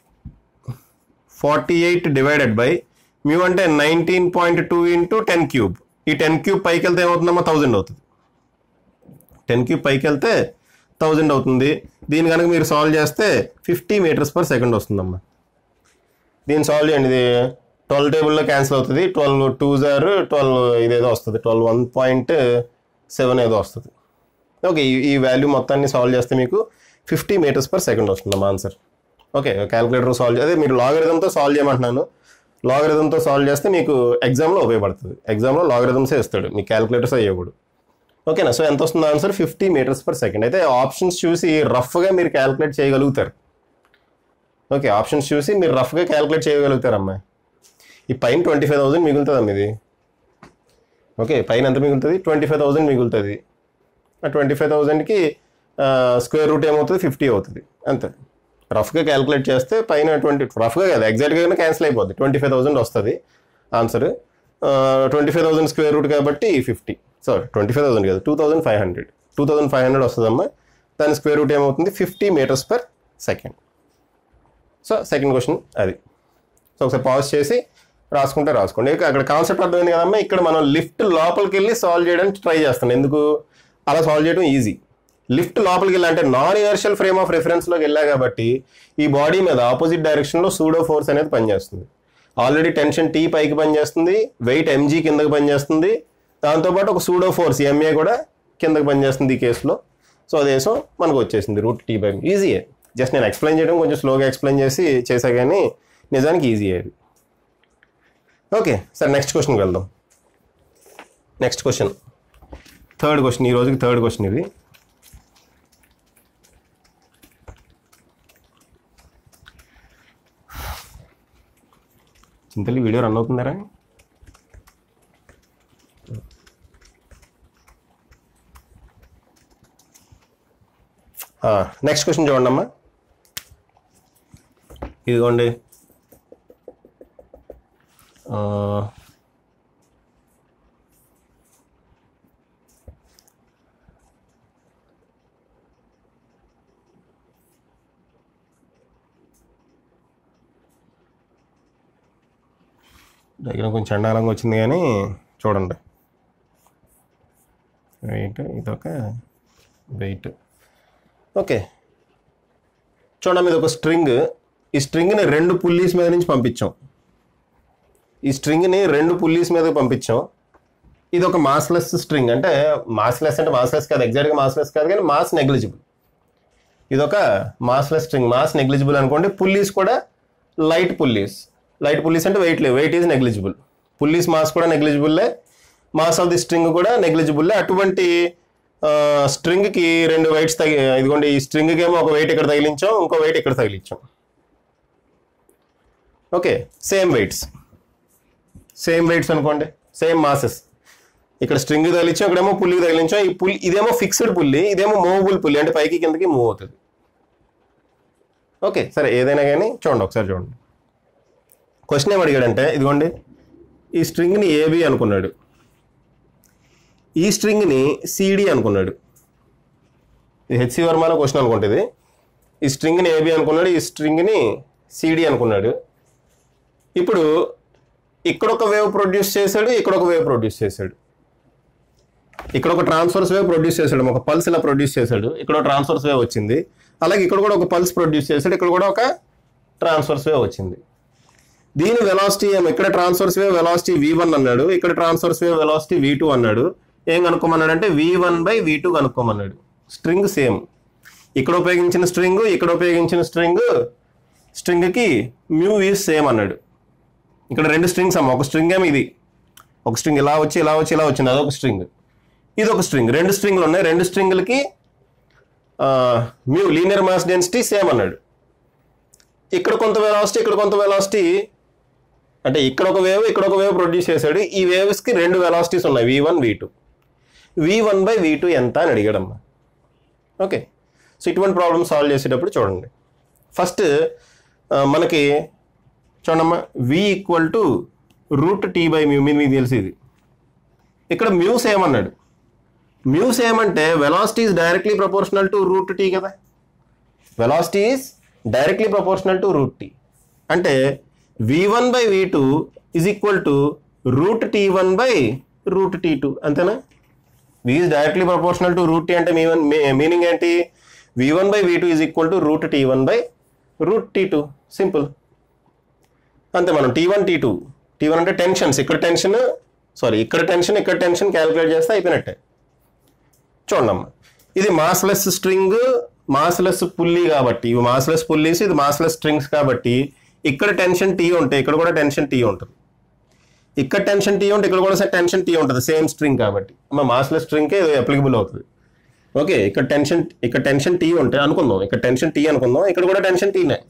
forty eight divided by mu అంటే nineteen point two into ten cube. ఈ ten cube పైకి వెళ్తే ఏమవుతుందమ్మా? Thousand అవుతుంది. Ten cube పైకి వెళ్తే థౌజండ్ అవుతుంది. దీని కనుక మీరు సాల్వ్ చేస్తే ఫిఫ్టీ మీటర్స్ పర్ సెకండ్ వస్తుందమ్మా. దీన్ని సాల్వ్ చేయండి, ఇది ట్వెల్వ్ టేబుల్లో క్యాన్సిల్ అవుతుంది. ట్వెల్వ్ టూ జార్ ట్వెల్వ్ ఇదేదో వస్తుంది, ట్వెల్వ్ వన్ పాయింట్ సెవెన్ ఏదో వస్తుంది. ఓకే, ఈ వాల్యూ మొత్తాన్ని సాల్వ్ చేస్తే మీకు ఫిఫ్టీ మీటర్స్ పర్ సెకండ్ వస్తుందమ్మా ఆన్సర్. ఓకే, క్యాలిక్యులేటర్ సాల్వ్ అదే మీరు లాగరిథంతో సాల్వ్ చేయమంటున్నాను. లాగరిథంతో సాల్వ్ చేస్తే మీకు ఎగ్జామ్లో ఉపయోగపడుతుంది. ఎగ్జామ్లో లాగరిథమ్సే ఇస్తాడు, మీ క్యాలిక్యులేటర్స్ అయ్యకూడదు. ఓకేనా? సో ఎంత వస్తుంది answer? Fifty metres per second. అయితే ఆప్షన్స్ చూసి రఫ్గా మీరు క్యాలిక్యులేట్ చేయగలుగుతారు. ఓకే, ఆప్షన్స్ చూసి మీరు రఫ్గా క్యాలిక్యులేట్ చేయగలుగుతారమ్మా. ఈ పైన ట్వంటీ ఫైవ్ థౌసండ్ మిగులుతుంది అమ్మ ఇది. ఓకే, పైన ఎంత మిగులుతుంది? ట్వంటీ ఫైవ్ థౌసండ్ మిగులుతుంది. ఆ ట్వంటీ ఫైవ్ థౌసండ్కి స్క్వేర్ రూట్ ఏమవుతుంది? ఫిఫ్టీ అవుతుంది. అంతే. రఫ్గా క్యాలిక్యులేట్ చేస్తే పైన ట్వంటీ రఫ్గా కదా ఎగ్జాక్ట్గా క్యాన్సిల్ అయిపోద్ది. ట్వంటీ ఫైవ్ థౌసండ్ వస్తుంది answer. Twenty five thousand square root కాబట్టి fifty, sorry twenty five thousand కదా, two thousand five hundred two thousand five hundred వస్తుందమ్మా. దాని స్క్వేర్ రూట్ ఏమవుతుంది? Fifty metres per second. So second question అది. So ఒకసారి pause చేసి రాసుకుంటే రాసుకోండి. అక్కడ కాన్సెప్ట్ అర్థమైంది కదమ్మా. ఇక్కడ మనం లిఫ్ట్ లోపలికి వెళ్ళి సాల్వ్ చేయడానికి ట్రై చేస్తాను. ఎందుకు? అలా సాల్వ్ చేయడం ఈజీ. లిఫ్ట్ లోపలికి వెళ్ళా అంటే నాన్ ఇనర్షియల్ ఫ్రేమ్ ఆఫ్ రెఫరెన్స్లోకి వెళ్ళా కాబట్టి ఈ బాడీ మీద ఆపోజిట్ డైరెక్షన్లో సూడో ఫోర్స్ అనేది పనిచేస్తుంది. ఆల్రెడీ టెన్షన్ టీ పైకి పనిచేస్తుంది, వెయిట్ ఎంజీ కిందకి పనిచేస్తుంది, దాంతోపాటు ఒక సూడో ఫోర్స్ ఎంఏ కూడా కిందకి పనిచేస్తుంది ఈ కేసులో. సో అదేసం మనకు వచ్చేసింది రూట్ టీ బై. ఈజీయే, జస్ట్ నేను ఎక్స్ప్లెయిన్ చేయడం కొంచెం స్లోగా ఎక్స్ప్లెయిన్ చేసి చేసా కానీ నిజానికి ఈజీ అది. ఓకే సరే, నెక్స్ట్ క్వశ్చన్కి వెళ్దాం. నెక్స్ట్ క్వశ్చన్, థర్డ్ క్వశ్చన్, ఈ రోజుకి థర్డ్ క్వశ్చన్ ఇది. చింతలు వీడియో రన్ అవుతుందారా? నెక్స్ట్ క్వశ్చన్ చూడండి అమ్మా. ఇదిగోండి, డయాగ్రామ్ కొంచెం చండాలంగా వచ్చింది కానీ చూడండి. వెయిట్, ఇదొక వెయిట్. ఓకే చూడండి, ఇది ఒక స్ట్రింగ్. ఈ స్ట్రింగ్ని రెండు పుల్లీస్ మీద నుంచి పంపించాం. ఈ స్ట్రింగ్ని రెండు పుల్లీస్ మీద పంపించాం. ఇది ఒక మాస్లెస్ స్ట్రింగ్. అంటే మాస్లెస్ అంటే మాస్లెస్ కాదు, ఎగ్జాక్ట్గా మాస్లెస్ కాదు కానీ మాస్ నెగ్లిజిబుల్. ఇది ఒక మాస్లెస్ స్ట్రింగ్, మాస్ నెగ్లిజిబుల్ అనుకోండి. పుల్లీస్ కూడా లైట్ పుల్లీస్. లైట్ పుల్లీస్ అంటే వెయిట్ లేవు, weight is negligible. Pulleys mass కూడా నెగ్లిజిబుల్లే, మాస్ ఆఫ్ ది స్ట్రింగ్ కూడా నెగ్లిజిబుల్లే. అటువంటి స్ట్రింగ్కి రెండు వెయిట్స్ తగి ఇదిగోండి, ఈ స్ట్రింగ్కి ఏమో ఒక వెయిట్ ఇక్కడ తగిలించాం, ఇంకో వెయిట్ ఇక్కడ తగిలించాం. Okay, same weights, same weights అనుకోండి, సేమ్ మాసెస్. ఇక్కడ స్ట్రింగ్ తగిలించాం, ఇక్కడేమో పుల్లికి తగిలించాం. ఈ పుల్లి ఇదేమో ఫిక్స్డ్ పుల్లి, ఇదేమో మూవబుల్ పుల్లి, అంటే పైకి కిందకి మూవ్ అవుతుంది. ఓకే సరే, ఏదైనా కానీ చూడండి, ఒకసారి చూడండి. క్వశ్చన్ ఏం అడిగాడంటే, ఇదిగోండి ఈ స్ట్రింగ్ని ఏబి అనుకున్నాడు, ఈ స్ట్రింగ్ని సిడి అనుకున్నాడు. ఇది హెచ్సి వర్మలో క్వశ్చన్ అనుకుంటుంది. ఈ స్ట్రింగ్ని ఏబి అనుకున్నాడు, ఈ స్ట్రింగ్ని సిడి అనుకున్నాడు. ఇప్పుడు ఇక్కడ ఒక వేవ్ ప్రొడ్యూస్ చేశాడు, ఇక్కడ ఒక వేవ్ ప్రొడ్యూస్ చేశాడు, ఇక్కడ ఒక ట్రాన్స్ఫర్స్ వేవ్ ప్రొడ్యూస్ చేశాడు, ఒక పల్స్ ఇలా ప్రొడ్యూస్ చేశాడు, ఇక్కడ ఒక ట్రాన్స్ఫర్స్ వేవ్ వచ్చింది. అలాగే ఇక్కడ కూడా ఒక పల్స్ ప్రొడ్యూస్ చేశాడు, ఇక్కడ కూడా ఒక ట్రాన్స్ఫర్స్ వేవ్ వచ్చింది. దీని వెలాసిటీ ఏమో, ఇక్కడ transverse wave velocity v one అన్నాడు, ఇక్కడ transverse wave velocity v two అన్నాడు. ఏం కనుక్కోమన్నాడు అంటే v one by v two కనుక్కోమన్నాడు. స్ట్రింగ్ సేమ్, ఇక్కడ ఉపయోగించిన స్ట్రింగ్, ఇక్కడ ఉపయోగించిన స్ట్రింగ్, స్ట్రింగ్కి మ్యూ ఈజ్ సేమ్ అన్నాడు. ఇక్కడ రెండు స్ట్రింగ్స్ అమ్మ, ఒక స్ట్రింగ్ ఏమో ఇది, ఒక స్ట్రింగ్ ఇలా వచ్చి ఇలా వచ్చి ఇలా వచ్చింది, అదొక స్ట్రింగ్, ఇది ఒక స్ట్రింగ్. రెండు స్ట్రింగ్లు ఉన్నాయి, రెండు స్ట్రింగ్లకి mu linear mass density same అన్నాడు. ఇక్కడ కొంత వెలాసిటీ, ఇక్కడ కొంత వెలాసిటీ, అంటే ఇక్కడ ఒక వేవ్, ఇక్కడ ఒక వేవ్ ప్రొడ్యూస్ చేశాడు. ఈ వేవ్స్కి రెండు వెలాసిటీస్ ఉన్నాయి, v one v two. V one by v two ఎంత అని అడిగాడమ్మా. ఓకే, సో ఇటువంటి ప్రాబ్లమ్ సాల్వ్ చేసేటప్పుడు చూడండి. ఫస్ట్ మనకి చూడమ్మా, v equal to root T by mu, మీద మీకు తెలిసి ఇది. ఇక్కడ మ్యూ సేమ్ అన్నాడు. మ్యూ సేమ్ అంటే velocity is directly proportional to root T కదా. Velocity is directly proportional to root T అంటే v one by v two is equal to root T one by root T two, అంతేనా? V is directly proportional to root T అంటే మీ one meaning ఏంటి? V one by v two is equal to root T one by root T two, simple అంతే. మనం T one T two, T one అంటే tensions, ఇక్కడ tension sorry ఇక్కడ tension ఇక్కడ tension calculate చేస్తే అయిపోయినట్టే. చూడమ్మా, ఇది మాస్లెస్ స్ట్రింగ్, మాస్లెస్ పుల్లీ కాబట్టి, ఇవి మాస్లెస్ పుల్లీస్, ఇది మాస్లెస్ స్ట్రింగ్స్ కాబట్టి ఇక్కడ టెన్షన్ టీ ఉంటే ఇక్కడ కూడా టెన్షన్ టీ ఉంటుంది. ఇక్కడ టెన్షన్ టీ ఉంటే ఇక్కడ కూడా టెన్షన్ టీ ఉంటుంది, సేమ్ స్ట్రింగ్ కాబట్టి. మా మాస్లెస్ స్ట్రింగ్కే ఇది అప్లికబుల్ అవుతుంది. ఓకే, ఇక్కడ టెన్షన్ ఇక్కడ టెన్షన్ టీ ఉంటే అనుకుందాం, ఇక్కడ టెన్షన్ టీ అనుకుందాం, ఇక్కడ కూడా టెన్షన్ టీనే,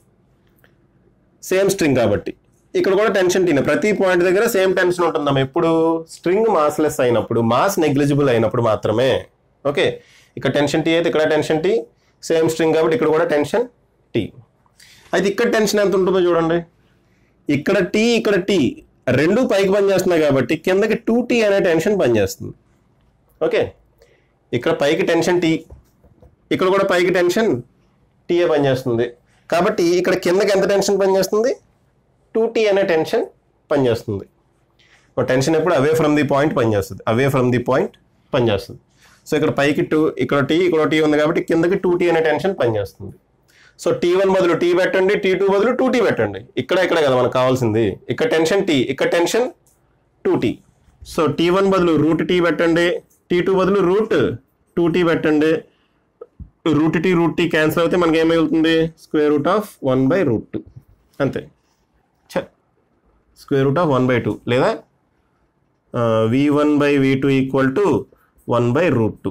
సేమ్ స్ట్రింగ్ కాబట్టి. ఇక్కడ కూడా టెన్షన్ టీనే, ప్రతి పాయింట్ దగ్గర సేమ్ టెన్షన్ ఉంటుందమ్మా. ఎప్పుడు స్ట్రింగ్ మాస్లెస్ అయినప్పుడు, మాస్ నెగ్లిజిబుల్ అయినప్పుడు మాత్రమే. ఓకే, ఇక్కడ టెన్షన్ టీ అయితే ఇక్కడ టెన్షన్ టీ, సేమ్ స్ట్రింగ్ కాబట్టి ఇక్కడ కూడా టెన్షన్ టీ. అయితే ఇక్కడ టెన్షన్ ఎంత ఉంటుందో చూడండి. ఇక్కడ టీ ఇక్కడ టీ రెండు పైకి పనిచేస్తున్నాయి కాబట్టి కిందకి టూ టీ అనే టెన్షన్ పనిచేస్తుంది. ఓకే, ఇక్కడ పైకి టెన్షన్ టీ, ఇక్కడ కూడా పైకి టెన్షన్ టీఏ పనిచేస్తుంది కాబట్టి ఇక్కడ కిందకి ఎంత టెన్షన్ పనిచేస్తుంది? టూ టీ అనే టెన్షన్ పనిచేస్తుంది. టెన్షన్ ఎప్పుడు అవే ఫ్రమ్ ది పాయింట్ పనిచేస్తుంది, అవే ఫ్రమ్ ది పాయింట్ పనిచేస్తుంది. సో ఇక్కడ పైకి టూ, ఇక్కడ టీ, ఇక్కడ టీ ఉంది కాబట్టి కిందకి టూ టీ అనే టెన్షన్ పనిచేస్తుంది. సో టీ వన్ బదులు టీ పెట్టండి, టీ టూ బదులు టూ టీ పెట్టండి. ఇక్కడ ఇక్కడ కదా మనకు కావాల్సింది. ఇక్కడ టెన్షన్ టీ, ఇక్కడ tension two T. So T one బదులు రూట్ టీ పెట్టండి, టీ టూ బదులు రూట్ టూ టీ పెట్టండి. Root T root T cancel అయితే మనకి ఏం మిగులుతుంది? Square root of one by root two అంతే. చ square root of one by two లేదా v one by v two equal to one by root two.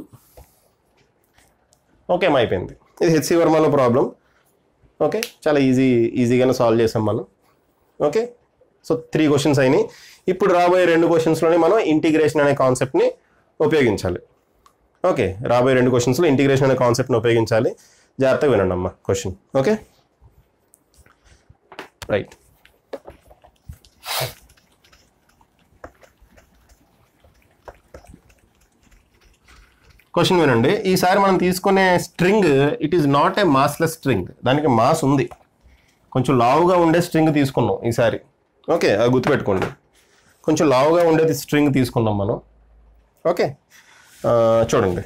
Okay, అయిపోయింది. ఇది హెచ్సి వర్మలో ప్రాబ్లం. ఓకే, చాలా ఈజీ ఈజీగానే సాల్వ్ చేసాం మనం. ఓకే, సో త్రీ క్వశ్చన్స్ అయినాయి. ఇప్పుడు రాబోయే రెండు క్వశ్చన్స్లోనే మనం ఇంటిగ్రేషన్ అనే కాన్సెప్ట్ని ఉపయోగించాలి. ఓకే, రాబోయే రెండు క్వశ్చన్స్లో ఇంటిగ్రేషన్ అనే కాన్సెప్ట్ని ఉపయోగించాలి. జాగ్రత్తగా వినండి అమ్మా క్వశ్చన్. Okay, right. క్వశ్చన్ వినండి. ఈసారి మనం తీసుకునే string it is not a massless string. దానికి మాస్ ఉంది. కొంచెం లావుగా ఉండే స్ట్రింగ్ తీసుకున్నాం ఈసారి. ఓకే, అది గుర్తుపెట్టుకోండి. కొంచెం లావుగా ఉండేది స్ట్రింగ్ తీసుకున్నాం మనం. ఓకే, చూడండి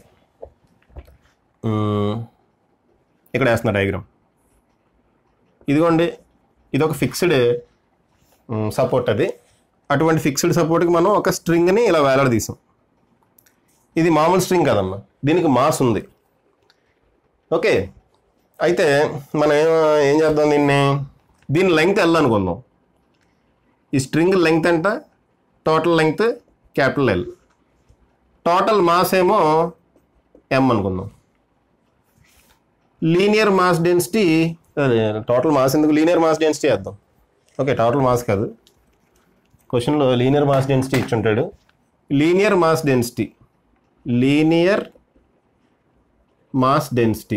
ఇక్కడ వేస్తున్న డయాగ్రామ్. ఇదిగోండి, ఇది ఒక ఫిక్స్డ్ సపోర్ట్. అది అటువంటి ఫిక్స్డ్ సపోర్ట్కి మనం ఒక స్ట్రింగ్ని ఇలా వేలాడదీసాం. ఇది మామూలు స్ట్రింగ్ కదమ్మా, దీనికి మాస్ ఉంది. ఓకే, అయితే మనం ఏం ఏం చేద్దాం, దీన్ని దీని లెంగ్త్ ఎల్ అనుకుందాం. ఈ స్ట్రింగ్ లెంగ్త్ అంట, total length capital L, total mass ఏమో ఎం అనుకుందాం. Linear mass density, total mass ఎందుకు, లీనియర్ మాస్ డెన్సిటీ వేద్దాం. ఓకే, టోటల్ మాస్ కాదు, క్వశ్చన్లో లీనియర్ మాస్ డెన్సిటీ ఇచ్చుంటాడు. Linear mass density linear mass density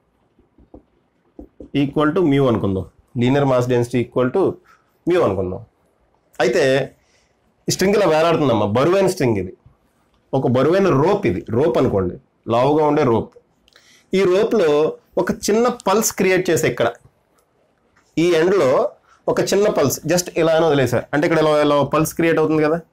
equal to mu అనుకుందాం. Linear mass density equal to mu అనుకుందాం. అయితే ఈ స్ట్రింగ్ ఇలా వేలాడుతుందమ్మా, బరువైన స్ట్రింగ్ ఇది. ఒక బరువైన రోప్, ఇది రోప్ అనుకోండి, లావుగా ఉండే రోప్. ఈ రోప్లో ఒక చిన్న పల్స్ క్రియేట్ చేసే, ఇక్కడ ఈ ఎండ్లో ఒక చిన్న పల్స్ జస్ట్ ఇలా అని వదిలేసా అంటే ఇక్కడ ఇలా ఇలా పల్స్ క్రియేట్ అవుతుంది కదా.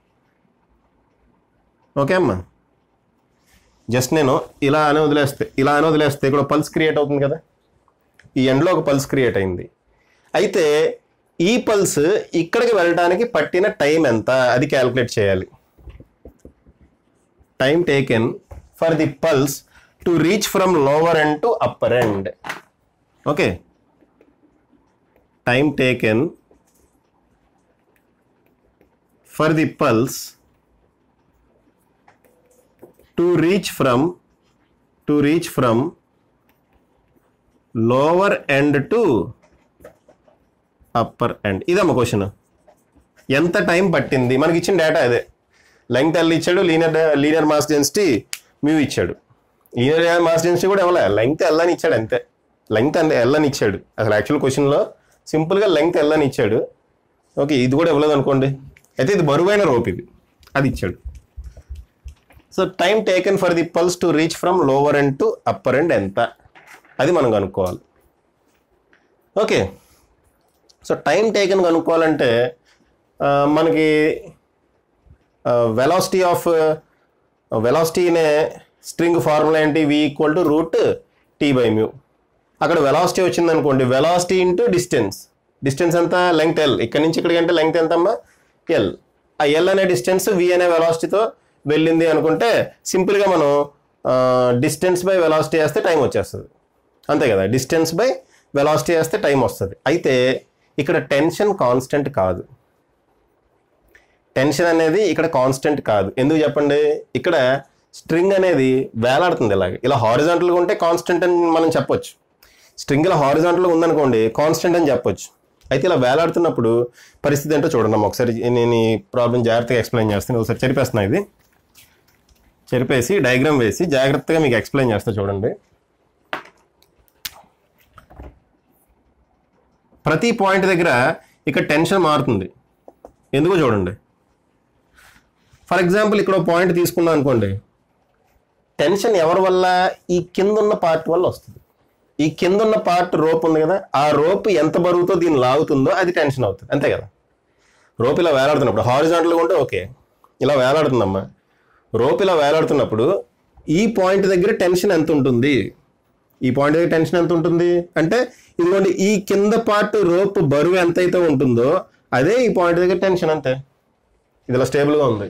ఓకే అమ్మా, జస్ట్ నేను ఇలా అని వదిలేస్తే ఇలా అని వదిలేస్తే ఇక్కడ పల్స్ క్రియేట్ అవుతుంది కదా. ఈ ఎండ్లో ఒక పల్స్ క్రియేట్ అయింది. అయితే ఈ పల్స్ ఇక్కడికి వెళ్ళడానికి పట్టిన టైం ఎంత అది క్యాలిక్యులేట్ చేయాలి. Time taken for the pulse to reach from lower end to upper end. Okay, time taken for the pulse to reach from to reach from lower end to upper end. ఇదమ్మ question. ఎంత time పట్టింది మనకి ఇచ్చిన data అదే. Length L ఇచ్చాడు, linear linear mass density mu ఇచ్చాడు. Linear mass density కూడా ఇవ్వలే, లెంగ్త్ ఎల్ అని ఇచ్చాడు అంతే. లెంగ్త్ అంటే ఎల్ అని ఇచ్చాడు. అసలు యాక్చువల్ క్వశ్చన్లో సింపుల్గా లెంగ్త్ ఎల్ అని ఇచ్చాడు. ఓకే, ఇది కూడా ఇవ్వలేదు అనుకోండి. అయితే ఇది బరువైన రోప్, ఇది అది ఇచ్చాడు. So time taken for the pulse to reach from lower end to upper end ఎంత అది మనం కనుక్కోవాలి. ఓకే, సో టైం టేకెన్ కనుక్కోవాలంటే మనకి వెలాసిటీ ఆఫ్ వెలాసిటీ అనే స్ట్రింగ్ ఫార్ములా ఏంటి? V equal to root T by mu. అక్కడ వెలాసిటీ వచ్చింది అనుకోండి, వెలాసిటీ ఇంటూ డిస్టెన్స్. డిస్టెన్స్ ఎంత? Length L. ఇక్కడ నుంచి ఇక్కడికి అంటే లెంగ్త్ ఎంతమ్మా? ఎల్. ఆ ఎల్ అనే డిస్టెన్స్ వి అనే వెలాసిటీతో వెళ్ళింది అనుకుంటే సింపుల్గా మనం డిస్టెన్స్ బై వెలాసిటీ వేస్తే టైం వచ్చేస్తుంది. అంతే కదా, డిస్టెన్స్ బై వెలాసిటీ వేస్తే టైం వస్తుంది. అయితే ఇక్కడ టెన్షన్ కాన్స్టెంట్ కాదు. టెన్షన్ అనేది ఇక్కడ కాన్స్టెంట్ కాదు. ఎందుకు చెప్పండి? ఇక్కడ స్ట్రింగ్ అనేది వేలాడుతుంది. ఇలాగ ఇలా హారిజాంటల్గా ఉంటే కాన్స్టెంట్ అని మనం చెప్పొచ్చు. స్ట్రింగ్ ఇలా హారిజాంటల్గా ఉందనుకోండి కాన్స్టెంట్ అని చెప్పొచ్చు. అయితే ఇలా వేలాడుతున్నప్పుడు పరిస్థితి ఏంటో చూడండి. ఒకసారి నేను ఈ ప్రాబ్లం జాగ్రత్తగా ఎక్స్ప్లెయిన్ చేస్తాను. ఒకసారి చెరిపేస్తున్నా, ఇది చెరిపేసి డయాగ్రామ్ వేసి జాగ్రత్తగా మీకు ఎక్స్ప్లెయిన్ చేస్తా చూడండి. ప్రతి పాయింట్ దగ్గర ఇక్కడ టెన్షన్ మారుతుంది. ఎందుకో చూడండి. ఫర్ ఎగ్జాంపుల్ ఇక్కడ పాయింట్ తీసుకున్నాం అనుకోండి, టెన్షన్ ఎవరి వల్ల? ఈ కింద ఉన్న పార్ట్ వల్ల వస్తుంది. ఈ కింద ఉన్న పార్ట్ రోప్ ఉంది కదా, ఆ రోప్ ఎంత బరువుతో దీన్ని లాగుతుందో అది టెన్షన్ అవుతుంది. అంతే కదా. రోప్ ఇలా వేలాడుతున్నప్పుడు హారిజాంటల్గా ఉంటే ఓకే, ఇలా వేలాడుతుందమ్మా. రోప్ ఇలా వేలాడుతున్నప్పుడు ఈ పాయింట్ దగ్గర టెన్షన్ ఎంత ఉంటుంది, ఈ పాయింట్ దగ్గర టెన్షన్ ఎంత ఉంటుంది అంటే ఇదిగోండి ఈ కింద పార్ట్ రోప్ బరువు ఎంతైతే ఉంటుందో అదే ఈ పాయింట్ దగ్గర టెన్షన్ అంతే. ఇది ఇలా స్టేబుల్గా ఉంది.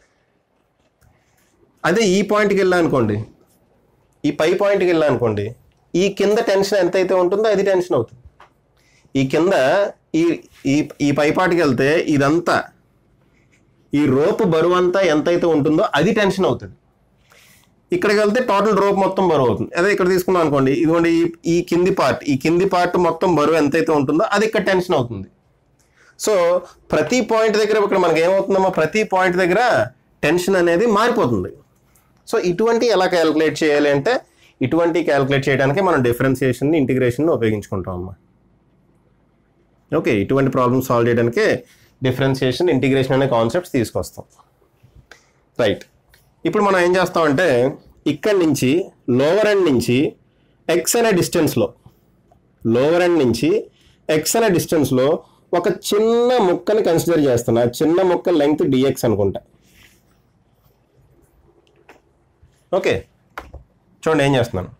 అదే ఈ పాయింట్కి వెళ్ళా అనుకోండి, ఈ పై పాయింట్కి వెళ్ళా అనుకోండి, ఈ కింద టెన్షన్ ఎంతైతే ఉంటుందో అది టెన్షన్ అవుతుంది. ఈ కింద ఈ ఈ ఈ పై పాటికి వెళ్తే ఇదంతా ఈ రోప్ బరువు అంతా ఎంతైతే ఉంటుందో అది టెన్షన్ అవుతుంది. ఇక్కడికి వెళ్తే టోటల్ రోప్ మొత్తం బరువు అవుతుంది. అదే ఇక్కడ తీసుకున్నాం అనుకోండి, ఇదిగోండి ఈ ఈ కింది పార్ట్ ఈ కింది పార్ట్ మొత్తం బరువు ఎంతైతే ఉంటుందో అది ఇక్కడ టెన్షన్ అవుతుంది. సో ప్రతి పాయింట్ దగ్గర ఇక్కడ మనకి ఏమవుతుందమ్మా, ప్రతి పాయింట్ దగ్గర టెన్షన్ అనేది మారిపోతుంది. సో ఇటువంటి ఎలా క్యాలిక్యులేట్ చేయాలి అంటే ఇటువంటి క్యాలిక్యులేట్ చేయడానికి మనం డిఫరెన్షియేషన్ ఇంటిగ్రేషన్ ఉపయోగించుకుంటాం అమ్మా. ఓకే, ఇటువంటి ప్రాబ్లమ్ సాల్వ్ చేయడానికి డిఫరెన్షియేషన్ ఇంటిగ్రేషన్ అనే కాన్సెప్ట్స్ తీసుకొస్తాం. రైట్, ఇప్పుడు మనం ఏం చేస్తామంటే ఇక్కడి నుంచి లోవర్ ఎండ్ నుంచి ఎక్స్ అనే డిస్టెన్స్లో లోవర్ ఎండ్ నుంచి ఎక్స్ అనే డిస్టెన్స్లో ఒక చిన్న ముక్కని కన్సిడర్ చేస్తున్నా. చిన్న ముక్క లెంగ్త్ డిఎక్స్ అనుకుంటా. ఓకే, చూడండి ఏం చేస్తున్నాను.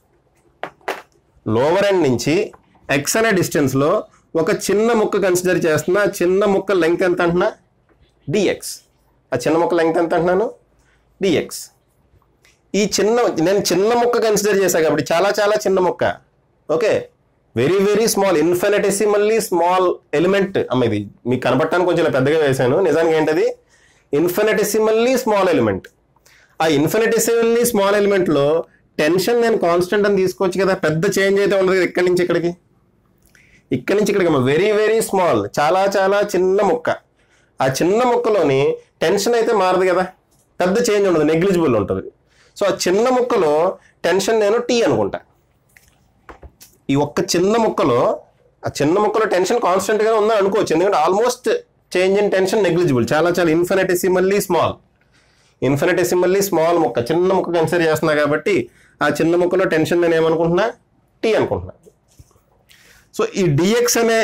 లోవర్ ఎండ్ నుంచి ఎక్స్ అనే డిస్టెన్స్లో ఒక చిన్న ముక్క కన్సిడర్ చేస్తున్నా. చిన్న ముక్క లెంగ్త్ ఎంత అంటున్నా, డిఎక్స్. ఆ చిన్న ముక్క లెంగ్త్ ఎంత అంటున్నాను, డిఎక్స్. ఈ చిన్న నేను చిన్న ముక్క కన్సిడర్ చేశాను కాబట్టి చాలా చాలా చిన్న ముక్క. Okay, very very small, infinitesimally small element అమ్మ. ఇది మీకు కనపడటానికి కొంచెం పెద్దగా వేశాను, నిజానికి ఏంటది ఇన్ఫినిటెసిమల్లీ స్మాల్ ఎలిమెంట్. ఆ ఇన్ఫినిటెసిమల్లీ స్మాల్ ఎలిమెంట్లో టెన్షన్ నేను కాన్స్టెంట్ అని తీసుకోవచ్చు కదా, పెద్ద చేంజ్ అయితే ఉండదు ఇక్కడి నుంచి ఇక్కడికి, ఇక్కడి నుంచి ఇక్కడికి వెరీ వెరీ స్మాల్, చాలా చాలా చిన్న ముక్క. ఆ చిన్న ముక్కలోని టెన్షన్ అయితే మారదు కదా, పెద్ద చేంజ్ ఉండదు, నెగ్లిజిబుల్ ఉంటుంది. సో ఆ చిన్న ముక్కలో టెన్షన్ నేను టీ అనుకుంటా. ఈ ఒక్క చిన్న ముక్కలో ఆ చిన్న ముక్కలో టెన్షన్ కాన్స్టెంట్గా ఉందని అనుకోవచ్చు, ఎందుకంటే almost change in tension negligible, చాలా చాలా ఇన్ఫినిటెసిమల్లీ స్మాల్. ఇన్ఫినిటెసిమల్లీ స్మాల్ ముక్క, చిన్న ముక్క కన్సిడర్ చేస్తున్నా కాబట్టి ఆ చిన్న ముక్కలో టెన్షన్ నేను ఏమనుకుంటున్నా, టీ అనుకుంటున్నా. సో ఈ డిఎక్స్ అనే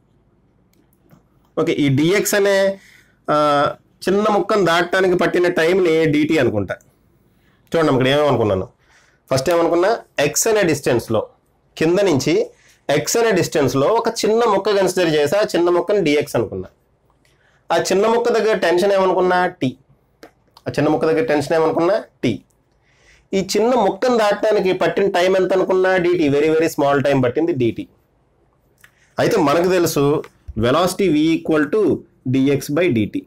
ఓకే ఈ డిఎక్స్ అనే చిన్న ముక్కను దాటడానికి పట్టిన టైంని డిటీ అనుకుంటా. చూడండి ఇక్కడ ఏమేమనుకున్నాను. ఫస్ట్ ఏమనుకున్నా, ఎక్స్ అనే డిస్టెన్స్లో కింద నుంచి ఎక్స్ అనే డిస్టెన్స్లో ఒక చిన్న ముక్క కన్సిడర్ చేసి ఆ చిన్న ముక్కని డిఎక్స్ అనుకున్నా. ఆ చిన్న ముక్క దగ్గర టెన్షన్ ఏమనుకున్నా, టీ. ఆ చిన్న ముక్క దగ్గర టెన్షన్ ఏమనుకున్నా, టీ. ఈ చిన్న ముక్కను దాటడానికి పట్టిన టైం ఎంత అనుకున్నా, dt. Very very small time పట్టింది, డిటీ. అయితే మనకు తెలుసు velocity v equal to dx by dt.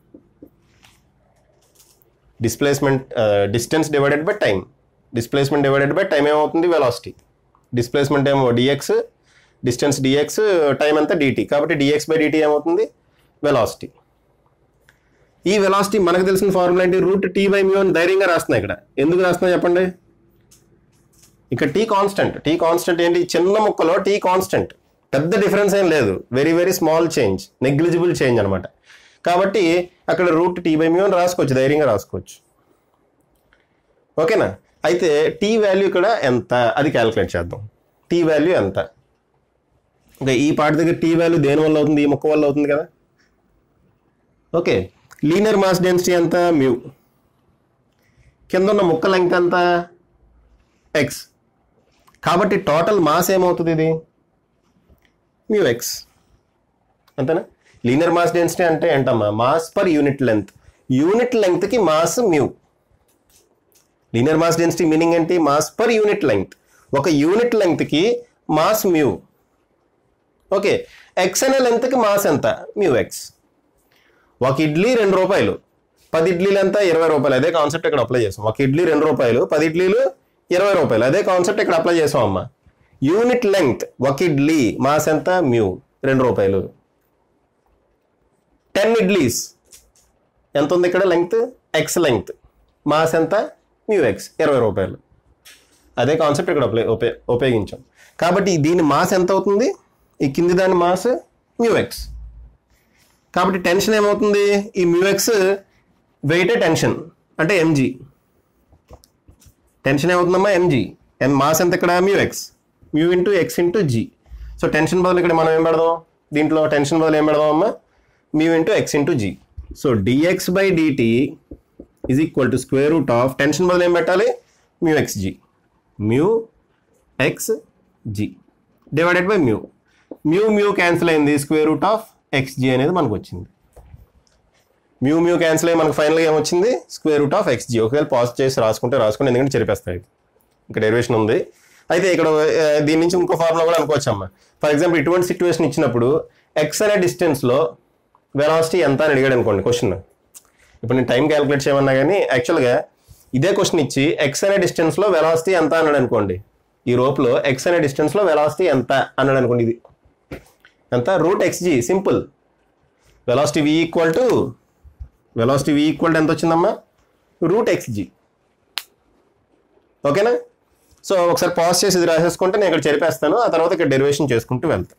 Displacement distance divided by time, displacement divided by time ఏమవుతుంది, వెలాసిటీ. డిస్ప్లేస్మెంట్ ఏమో డిఎక్స్, డిస్టెన్స్ డిఎక్స్, టైం అంతా డిటీ. కాబట్టి డిఎక్స్ బై డిటీ ఏమవుతుంది, velocity. ఈ వెలాసిటీ మనకు తెలిసిన ఫార్ములా ఏంటి, రూట్ టీ బై మ్యూ అని ధైర్యంగా రాస్తున్నా. ఇక్కడ ఎందుకు రాస్తున్నా చెప్పండి. ఇక్కడ టీ కాన్స్టెంట్. టీ కాన్స్టెంట్ ఏంటి, చిన్న ముక్కలో టీ కాన్స్టెంట్, పెద్ద డిఫరెన్స్ ఏం లేదు, very very small change, negligible change అనమాట. కాబట్టి అక్కడ రూట్ టీ బై మ్యూ అని రాసుకోవచ్చు, ధైర్యంగా రాసుకోవచ్చు. ఓకేనా. అయితే టీ వాల్యూ ఇక్కడ ఎంత అది క్యాలిక్యులేట్ చేద్దాం. టీ వాల్యూ ఎంత, ఓకే ఈ పార్ట్ దగ్గర టీ వాల్యూ దేని వల్ల అవుతుంది, ఈ ముక్క వల్ల అవుతుంది కదా. ఓకే, లీనియర్ మాస్ డెన్సిటీ ఎంత, మ్యూ. కింద ఉన్న ముక్క లెంగ్త్ ఎంత, ఎక్స్. కాబట్టి టోటల్ మాస్ ఏమవుతుంది, ఇది మ్యూ ఎక్స్. అంతేనా. లీనియర్ మాస్ డెన్సిటీ అంటే ఏంటమ్మా, mass per unit length. Unit లెంగ్త్కి mass mu. Linear mass density meaning ఏంటి, మాస్ పర్ యూనిట్ లెంగ్త్. ఒక యూనిట్ లెంగ్త్కి మాస్ మ్యూ. ఓకే, ఎక్స్ అనే లెంగ్త్కి మాస్ ఎంత, మ్యూ ఎక్స్. ఒక ఇడ్లీ రెండు రూపాయలు, పది ఇడ్లీలు ఎంత, ఇరవై రూపాయలు. అదే కాన్సెప్ట్ ఇక్కడ అప్లై చేసాం. ఒక ఇడ్లీ రెండు రూపాయలు, పది ఇడ్లీలు ఇరవై రూపాయలు. అదే కాన్సెప్ట్ ఇక్కడ అప్లై చేసాం అమ్మా. యూనిట్ లెంగ్త్ ఒక ఇడ్లీ, మాస్ ఎంత, మ్యూ, రెండు రూపాయలు. టెన్ ఇడ్లీస్ ఎంత ఉంది ఇక్కడ లెంగ్త్, ఎక్స్ లెంగ్త్, మాస్ ఎంత, మ్యూ ఎక్స్, ఇరవై రూపాయలు. అదే కాన్సెప్ట్ ఇక్కడ ఉపయోగ ఉపయోగించాం. కాబట్టి దీని మాస్ ఎంత అవుతుంది, ఈ కింది దాని మాస్ మ్యూ ఎక్స్. కాబట్టి టెన్షన్ ఏమవుతుంది, ఈ మ్యూ ఎక్స్ వెయిటే టెన్షన్ అంటే ఎంజీ. టెన్షన్ ఏమవుతుందమ్మా, ఎంజీ. ఎం మాస్ ఎంత ఇక్కడ, mu x, mu into x into g. So tension బదులు ఇక్కడ మనం ఏం పెడదాం, దీంట్లో టెన్షన్ బదులు ఏం పెడదాం అమ్మా, mu into x into g. So dx by dt is equal to square root of tension బదులు ఏం పెట్టాలి mu x g mu x g divided by mu mu mu cancel అయింది square root of x g అనేది మనకు వచ్చింది mu mu cancel అయ్యి మనకు ఫైనల్గా ఏమొచ్చింది square root of x g ఒకవేళ పాజ్ చేసి రాసుకుంటే రాసుకుంటే ఎందుకంటే చెరిపేస్తాయి ఇక్కడ డెరివేషన్ ఉంది అయితే ఇక్కడ దీని నుంచి ఇంకో ఫార్ములా కూడా అనుకోవచ్చు అమ్మ ఫర్ ఎగ్జాంపుల్ ఇటువంటి సిచ్యువేషన్ ఇచ్చినప్పుడు ఎక్స్ అనే డిస్టెన్స్లో వెలాసిటీ ఎంత అని అడిగాడు అనుకోండి క్వశ్చన్ ఇప్పుడు నేను టైం క్యాలిక్యులేట్ చేయమన్నా కానీ యాక్చువల్గా ఇదే క్వశ్చన్ ఇచ్చి ఎక్స్ అనే డిస్టెన్స్లో వెలాసిటీ ఎంత అన్నాడు అనుకోండి ఈ రోప్లో ఎక్స్ అనే డిస్టెన్స్లో వెలాసిటీ ఎంత అన్నాడు అనుకోండి ఇది ఎంత root x g simple velocity v equal to velocity v equal to ఎంత వచ్చిందమ్మా రూట్ ఎక్స్ జీ ఓకేనా సో ఒకసారి పాజ్ చేసి ఇది రాసేసుకుంటే నేను ఇక్కడ చెరిపేస్తాను ఆ తర్వాత ఇక్కడ డెరివేషన్ చేసుకుంటూ వెళ్తాను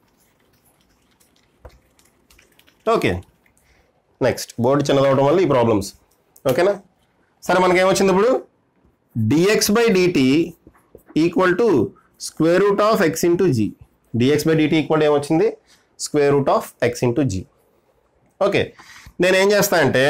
ఓకే నెక్స్ట్ బోర్డు చిన్నదవడం వల్ల ఈ ప్రాబ్లమ్స్ ఓకేనా సరే మనకేమొచ్చింది ఇప్పుడు dx by DT equal to square root of x into g dx by DT equal ఏమొచ్చింది square root of x into g okay నేనేం చేస్తా అంటే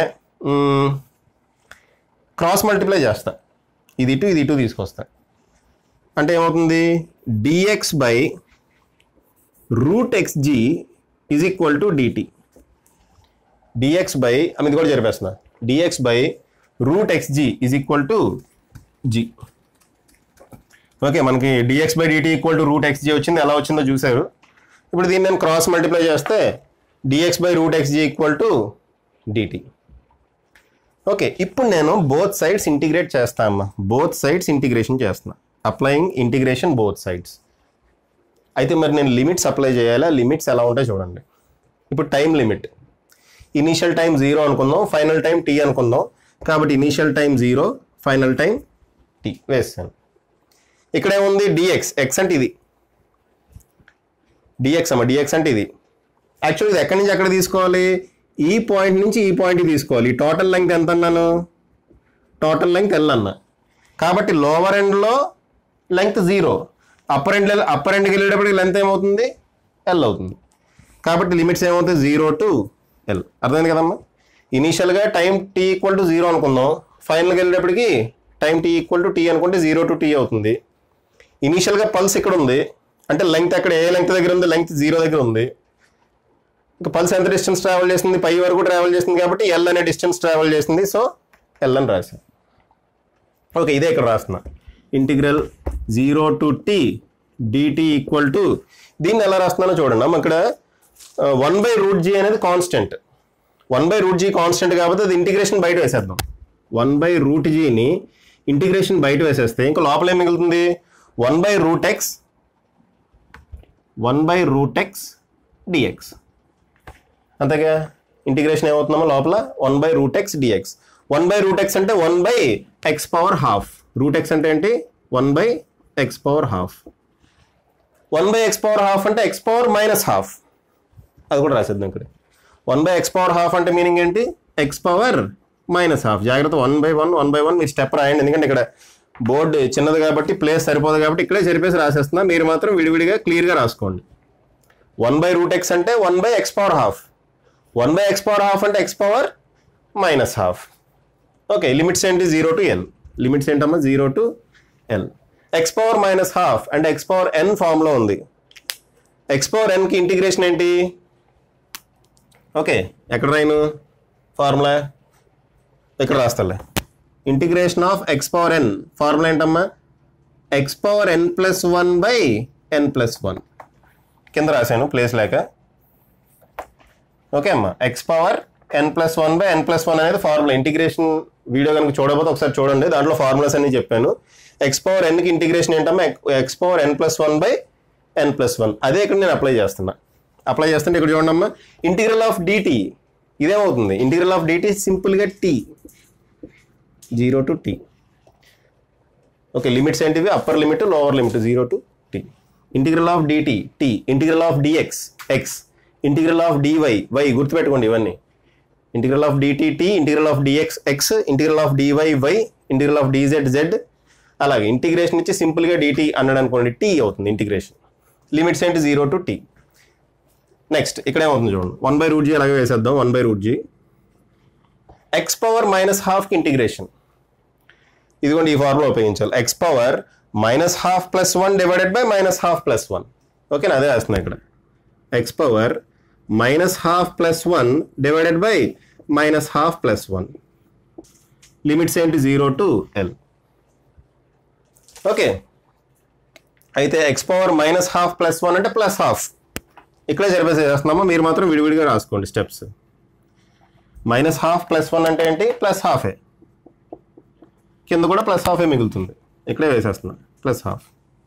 క్రాస్ మల్టిప్లై చేస్తా ఇది ఇటు ఇది ఇటు తీసుకొస్తా అంటే ఏమవుతుంది dx by root x g is equal to dt dx by ఇది కూడా జరిపేస్తున్నా dx by root x g is equal to g okay మనకి dx by DT equal to root x g వచ్చింది ఎలా వచ్చిందో చూసారు ఇప్పుడు దీన్ని నేను క్రాస్ మల్టిప్లై చేస్తే dx by root x g equal to dt okay ఇప్పుడు నేను బోత్ సైడ్స్ ఇంటిగ్రేట్ చేస్తా అమ్మా బోత్ సైడ్స్ ఇంటిగ్రేషన్ చేస్తున్నా అప్లయింగ్ ఇంటిగ్రేషన్ బోత్ సైడ్స్ అయితే మరి నేను లిమిట్స్ అప్లై చేయాలా లిమిట్స్ ఎలా ఉంటాయి చూడండి ఇప్పుడు time limit initial time zero అనుకుందాం ఫైనల్ టైం టీ అనుకుందాం కాబట్టి initial time zero final time t వేస్తాను ఇక్కడ ఏముంది డిఎక్స్ ఎక్స్ అంటే ఇది డిఎక్స్ అమ్మ డిఎక్స్ అంటే ఇది యాక్చువల్లీ ఇది ఎక్కడి నుంచి ఎక్కడ తీసుకోవాలి ఈ పాయింట్ నుంచి ఈ పాయింట్కి తీసుకోవాలి టోటల్ లెంగ్త్ ఎంత అన్నాను టోటల్ లెంగ్త్ ఎల్ అన్నా కాబట్టి లోవర్ ఎండ్లో length zero upper end upper ఎండ్కి వెళ్ళేటప్పటికి లెంత్ ఏమవుతుంది ఎల్ అవుతుంది కాబట్టి లిమిట్స్ ఏమవుతుంది జీరో టు ఎల్ అర్థమైంది కదమ్మా ఇనీషియల్గా time t equal to zero అనుకుందాం ఫైనల్కి వెళ్ళేటప్పటికి time t equal to t అనుకుంటే జీరో టు టీ అవుతుంది ఇనీషియల్గా పల్స్ ఇక్కడ ఉంది అంటే లెంగ్త్ అక్కడ ఏ లెంగ్త్ దగ్గర ఉంది లెంగ్త్ జీరో దగ్గర ఉంది ఇంకా పల్స్ ఎంత డిస్టెన్స్ ట్రావెల్ చేస్తుంది పై వరకు ట్రావెల్ చేస్తుంది కాబట్టి ఎల్ అనే డిస్టెన్స్ ట్రావెల్ చేస్తుంది సో ఎల్ అని రాశాను ఓకే ఇదే ఇక్కడ రాస్తున్నా integral zero to t dt equal to దీన్ని ఎలా రాస్తున్నానో చూడండి అమ్మ ఇక్కడ వన్ బై రూట్ జీ అనేది constant one by root g constant కాబట్టి అది ఇంటిగ్రేషన్ బయట వేసేద్దాం వన్ బై రూట్ జీని ఇంటిగ్రేషన్ బయట వేసేస్తే ఇంకా లోపల ఏం మిగులుతుంది one by root x one by root x dx అంతేగా ఇంటిగ్రేషన్ ఏమవుతుందమ్మా లోపల one by root x dx one by root x అంటే one by x power half root x అంటే ఏంటి one by x power half one by x power half అంటే x power minus half అది కూడా రాసేద్దాం ఇక్కడ one by x power half అంటే meaning ఏంటి ఎక్స్ పవర్ మైనస్ హాఫ్ జాగ్రత్త one by one one by one మీరు స్టెప్ రాయండి ఎందుకంటే ఇక్కడ బోర్డు చిన్నది కాబట్టి ప్లేస్ సరిపోదు కాబట్టి ఇక్కడే సరిపేసి రాసేస్తున్నా మీరు మాత్రం విడివిడిగా క్లియర్గా రాసుకోండి వన్ బై రూట్ ఎక్స్ అంటే one by x power half one by x power half అంటే x power minus half okay limits ఏంటి జీరో టు ఎల్ లిమిట్స్ ఏంటమ్మా zero to l x power minus half అంటే x power n ఫామ్లో ఉంది x power ఎన్కి integration ఏంటి okay ఎక్కడ రాయను ఫార్ములా ఎక్కడ రాస్తాలే integration of x power n formula ఏంటమ్మా x power N plus one by N plus one కింద రాశాను ప్లేస్ లేక ఓకే అమ్మా x power N plus one by N plus one అనేది ఫార్ములా ఇంటిగ్రేషన్ వీడియో కనుక చూడకపోతే ఒకసారి చూడండి దాంట్లో ఫార్ములాస్ అన్ని చెప్పాను ఎక్స్ పవర్ ఎన్కి ఇంటిగ్రేషన్ ఏంటమ్మా x power N plus one by N plus one అదే ఇక్కడ నేను అప్లై చేస్తున్నా అప్లై చేస్తుంటే ఇక్కడ చూడండి అమ్మా ఇంటిగ్రల్ ఆఫ్ డిటి ఇదేమవుతుంది ఇంటిగ్రల్ ఆఫ్ డిటి సింపుల్గా t zero to tea okay limits ఏంటివి upper limit lower limit zero to t integral of dt t integral of dx x integral of dy y గుర్తుపెట్టుకోండి ఇవన్నీ integral of dt t integral of dx x integral of dy y integral of dz z అలాగే integration ఇచ్చి సింపుల్గా dt అన్నాడు అనుకోండి t అవుతుంది integration limits ఏంటి zero to tea next ఇక్కడ ఏమవుతుంది చూడండి వన్ బై రూట్ జీ అలాగే వేసేద్దాం one by root g x power minus హాఫ్కి ఇంటిగ్రేషన్, ఇదిగోండి ఈ ఫార్ములా ఉపయోగించాలి. X power minus half plus one divided by minus half plus one. ఓకేనా, అదే వేస్తున్నా ఇక్కడ. X power minus half plus one divided by minus half plus one. Limits ఏంటి? Zero to l. Okay, అయితే x power minus half plus one అంటే plus half. ఇక్కడే సరిపేసి చేస్తున్నామా, మీరు మాత్రం విడివిడిగా రాసుకోండి steps. Minus half plus one అంటే ఏంటి? ప్లస్ హాఫే. కింద కూడా ప్లస్ హాఫే మిగులుతుంది. ఇక్కడే వేసేస్తున్నాం ప్లస్ హాఫ్.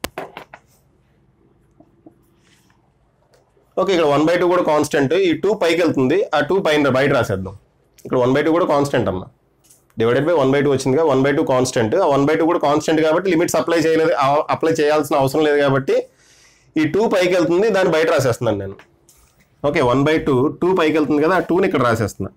ఓకే, ఇక్కడ వన్ బై టూ కూడా కాన్స్టెంట్. ఈ టూ పైకి వెళ్తుంది, ఆ టూ పైన బయట రాసేద్దాం. ఇక్కడ వన్ బై టూ కూడా కాన్స్టెంట్ అమ్మా, divided by one by two వచ్చిందిగా. వన్ బై టూ కాన్స్టెంట్, ఆ వన్ బై టూ కూడా కాన్స్టెంట్ కాబట్టి లిమిట్స్ అప్లై చేయలేదు, అప్లై చేయాల్సిన అవసరం లేదు కాబట్టి ఈ టూ పైకి వెళ్తుంది, దాన్ని బయట రాసేస్తున్నాను నేను. Okay, one by two two పైకి వెళ్తుంది కదా, ఆ టూని ఇక్కడ రాసేస్తున్నా.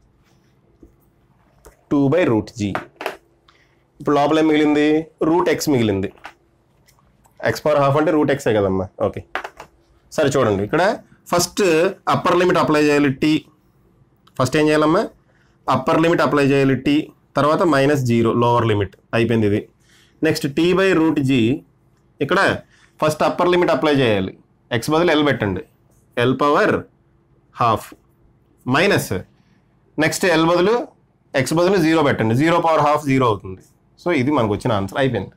Two by root g. ఇప్పుడు లోపల ఏం మిగిలింది? రూట్ ఎక్స్ మిగిలింది. ఎక్స్ పవర్ హాఫ్ అంటే రూట్ ఎక్సే కదమ్మా. ఓకే, సరే చూడండి, ఇక్కడ ఫస్ట్ అప్పర్ లిమిట్ అప్లై చేయాలి టీ. ఫస్ట్ ఏం చేయాలమ్మా? అప్పర్ లిమిట్ అప్లై చేయాలి టీ, తర్వాత మైనస్ జీరో లోవర్ లిమిట్. అయిపోయింది ఇది. Next t by root g. ఇక్కడ ఫస్ట్ అప్పర్ లిమిట్ అప్లై చేయాలి, ఎక్స్ బదులు ఎల్ పెట్టండి, l power half minus next l బదులు ఎక్స్ బదులు జీరో పెట్టండి, జీరో పవర్ హాఫ్ జీరో అవుతుంది. సో ఇది మనకు వచ్చిన ఆన్సర్. అయిపోయింది.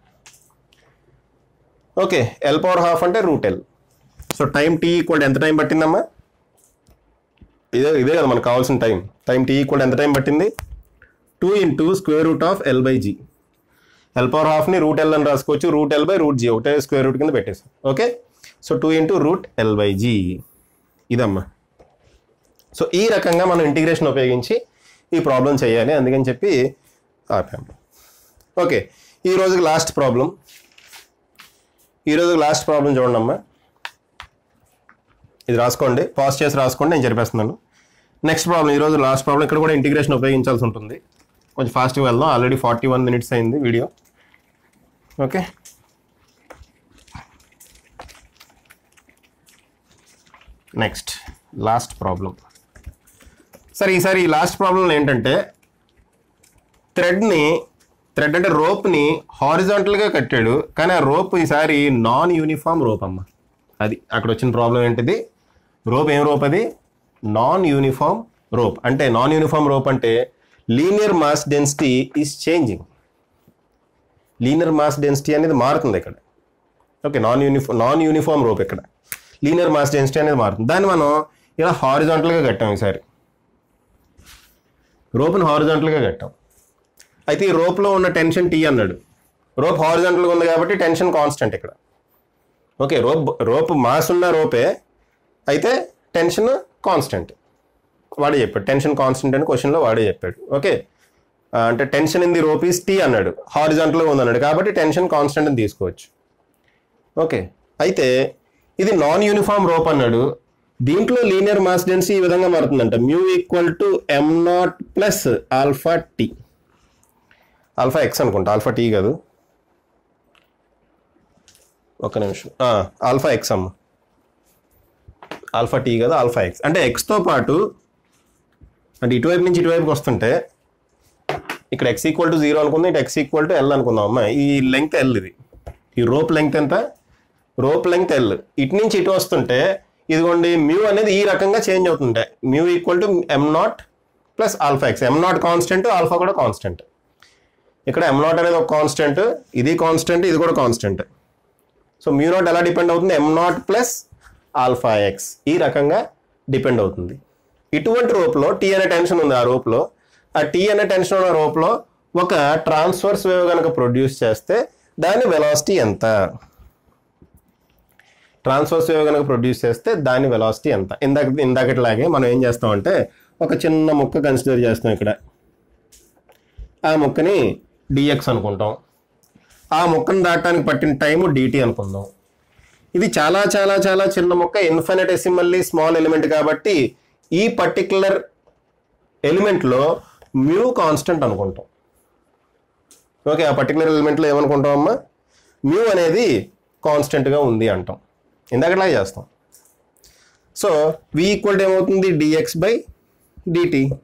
ఓకే, ఎల్ పవర్ హాఫ్ అంటే root l. So time t equal ఎంత టైం పట్టిందమ్మా? ఇదే ఇదే కదా మనకు కావాల్సిన టైం. టైం టీ ఈక్వల్ ఎంత టైం పట్టింది? Two into square root of l by g. L power హాఫ్ని రూట్ ఎల్ అని రాసుకోవచ్చు, root l by root g ఒకటే స్క్వేర్ రూట్ కింద పెట్టేసాం. Okay, so two into root l by g ఇదమ్మా. సో ఈ రకంగా మనం ఇంటిగ్రేషన్ ఉపయోగించి ఈ ప్రాబ్లం చేయాలి, అందుకని చెప్పి ఆపాము. ఓకే, ఈ రోజుకి లాస్ట్ ప్రాబ్లం. ఈ రోజుకి లాస్ట్ ప్రాబ్లం చూడండి అమ్మా. ఇది రాసుకోండి, పాజ్ చేసి రాసుకోండి, నేను చెప్పేస్తున్నాను. నెక్స్ట్ ప్రాబ్లం, ఈరోజు లాస్ట్ ప్రాబ్లం. ఇక్కడ కూడా ఇంటిగ్రేషన్ ఉపయోగించాల్సి ఉంటుంది. కొంచెం ఫాస్ట్గా వెళ్దాం, ఆల్రెడీ ఫార్టీ వన్ మినిట్స్ అయింది video. Okay, next last problem. సరే, ఈసారి ఈ లాస్ట్ ప్రాబ్లం ఏంటంటే థ్రెడ్ని థ్రెడ్ అంటే రోప్ని హారిజాంటల్గా కట్టాడు, కానీ ఆ రోప్ ఈసారి నాన్ యూనిఫామ్ రోప్ అమ్మ. అది అక్కడ వచ్చిన ప్రాబ్లం ఏంటిది? రోప్ ఏం రోప్ అది? Non uniform rope. అంటే నాన్ యూనిఫామ్ రోప్ అంటే linear mass density is changing. Linear mass density అనేది మారుతుంది ఇక్కడ. Okay, non uniform non uniform rope ఇక్కడ లీనియర్ మాస్ డెన్సిటీ అనేది మారుతుంది. దాన్ని మనం ఇలా హారిజాంటల్గా కట్టాం. ఈసారి రోప్ని హారిజాంటల్గా కట్టాం. అయితే ఈ రోప్లో ఉన్న టెన్షన్ టీ అన్నాడు. రోప్ హారిజాంటల్గా ఉంది కాబట్టి టెన్షన్ కాన్స్టెంట్ ఇక్కడ. ఓకే, రోప్ రోప్ మాస్ ఉన్న రోపే, అయితే టెన్షన్ కాన్స్టెంట్. వాడే చెప్పాడు టెన్షన్ కాన్స్టెంట్ అని క్వశ్చన్లో వాడే చెప్పాడు. ఓకే, అంటే tension in the rope is t అన్నాడు, హారిజాంటల్గా ఉందన్నాడు కాబట్టి టెన్షన్ కాన్స్టెంట్ అని తీసుకోవచ్చు. ఓకే, అయితే ఇది నాన్ యూనిఫామ్ రోప్ అన్నాడు. దీంట్లో లీనియర్ మాస్ డెన్సిటీ ఈ విధంగా మారుతుందంట. Mu equal to M naught plus alpha T. Alpha X అనుకుంటా, ఆల్ఫా టీ కాదు. ఒక నిమిషం, ఆల్ఫా ఎక్స్ అమ్మ, ఆల్ఫా టీ కాదు, ఆల్ఫా ఎక్స్. అంటే ఎక్స్తో పాటు అంటే ఇటువైపు నుంచి ఇటువైపుకి వస్తుంటే ఇక్కడ ఎక్స్ ఈక్వల్ టు జీరో అనుకుందాం, ఇటు ఎక్స్ ఈక్వల్ టు ఎల్ అనుకుందాం అమ్మ. ఈ లెంగ్త్ ఎల్, ఇది ఈ రోప్ లెంగ్త్ ఎంత? Rope length L. ఇటు నుంచి ఇటు వస్తుంటే ఇదిగోండి మ్యూ అనేది ఈ రకంగా చేంజ్ అవుతుంటాయి. Mu equal to M naught plus alpha X. M naught constant, alpha కూడా కాన్స్టెంట్. ఇక్కడ ఎం నాట్ అనేది ఒక కాన్స్టెంట్, ఇది కాన్స్టెంట్, ఇది కూడా కాన్స్టెంట్. సో మ్యూ నాట్ ఎలా డిపెండ్ అవుతుంది? M naught plus alpha X ఈ రకంగా డిపెండ్ అవుతుంది. ఇటువంటి రోప్లో టీ అనే టెన్షన్ ఉంది. ఆ రోప్లో ఆ టీ అనే టెన్షన్ ఉన్న రోప్లో ఒక ట్రాన్స్వర్స్ వేవ్ కనుక ప్రొడ్యూస్ చేస్తే దాని వెలాసిటీ ఎంత? ట్రాన్స్వర్స్ వేవ్ కనుక ప్రొడ్యూస్ చేస్తే దాని వెలాసిటీ ఎంత? ఇందాక ఇందాకట్లాగే మనం ఏం చేస్తామంటే ఒక చిన్న ముక్క కన్సిడర్ చేస్తాం. ఇక్కడ ఆ ముక్కని డిఎక్స్ అనుకుంటాం. ఆ ముక్కను దాటడానికి పట్టిన టైము డిటి అనుకుందాం. ఇది చాలా చాలా చాలా చిన్న ముక్క, ఇన్ఫినిటెసిమల్లీ స్మాల్ ఎలిమెంట్ కాబట్టి ఈ పర్టికులర్ ఎలిమెంట్లో మ్యూ కాన్స్టెంట్ అనుకుంటాం. ఓకే, ఆ పర్టికులర్ ఎలిమెంట్లో ఏమనుకుంటాం అమ్మా? మ్యూ అనేది కాన్స్టెంట్గా ఉంది అంటాం. ఇందాకలా చేస్తాం. సో వి ఈక్వల్ టు ఏమవుతుంది? Dx by D T.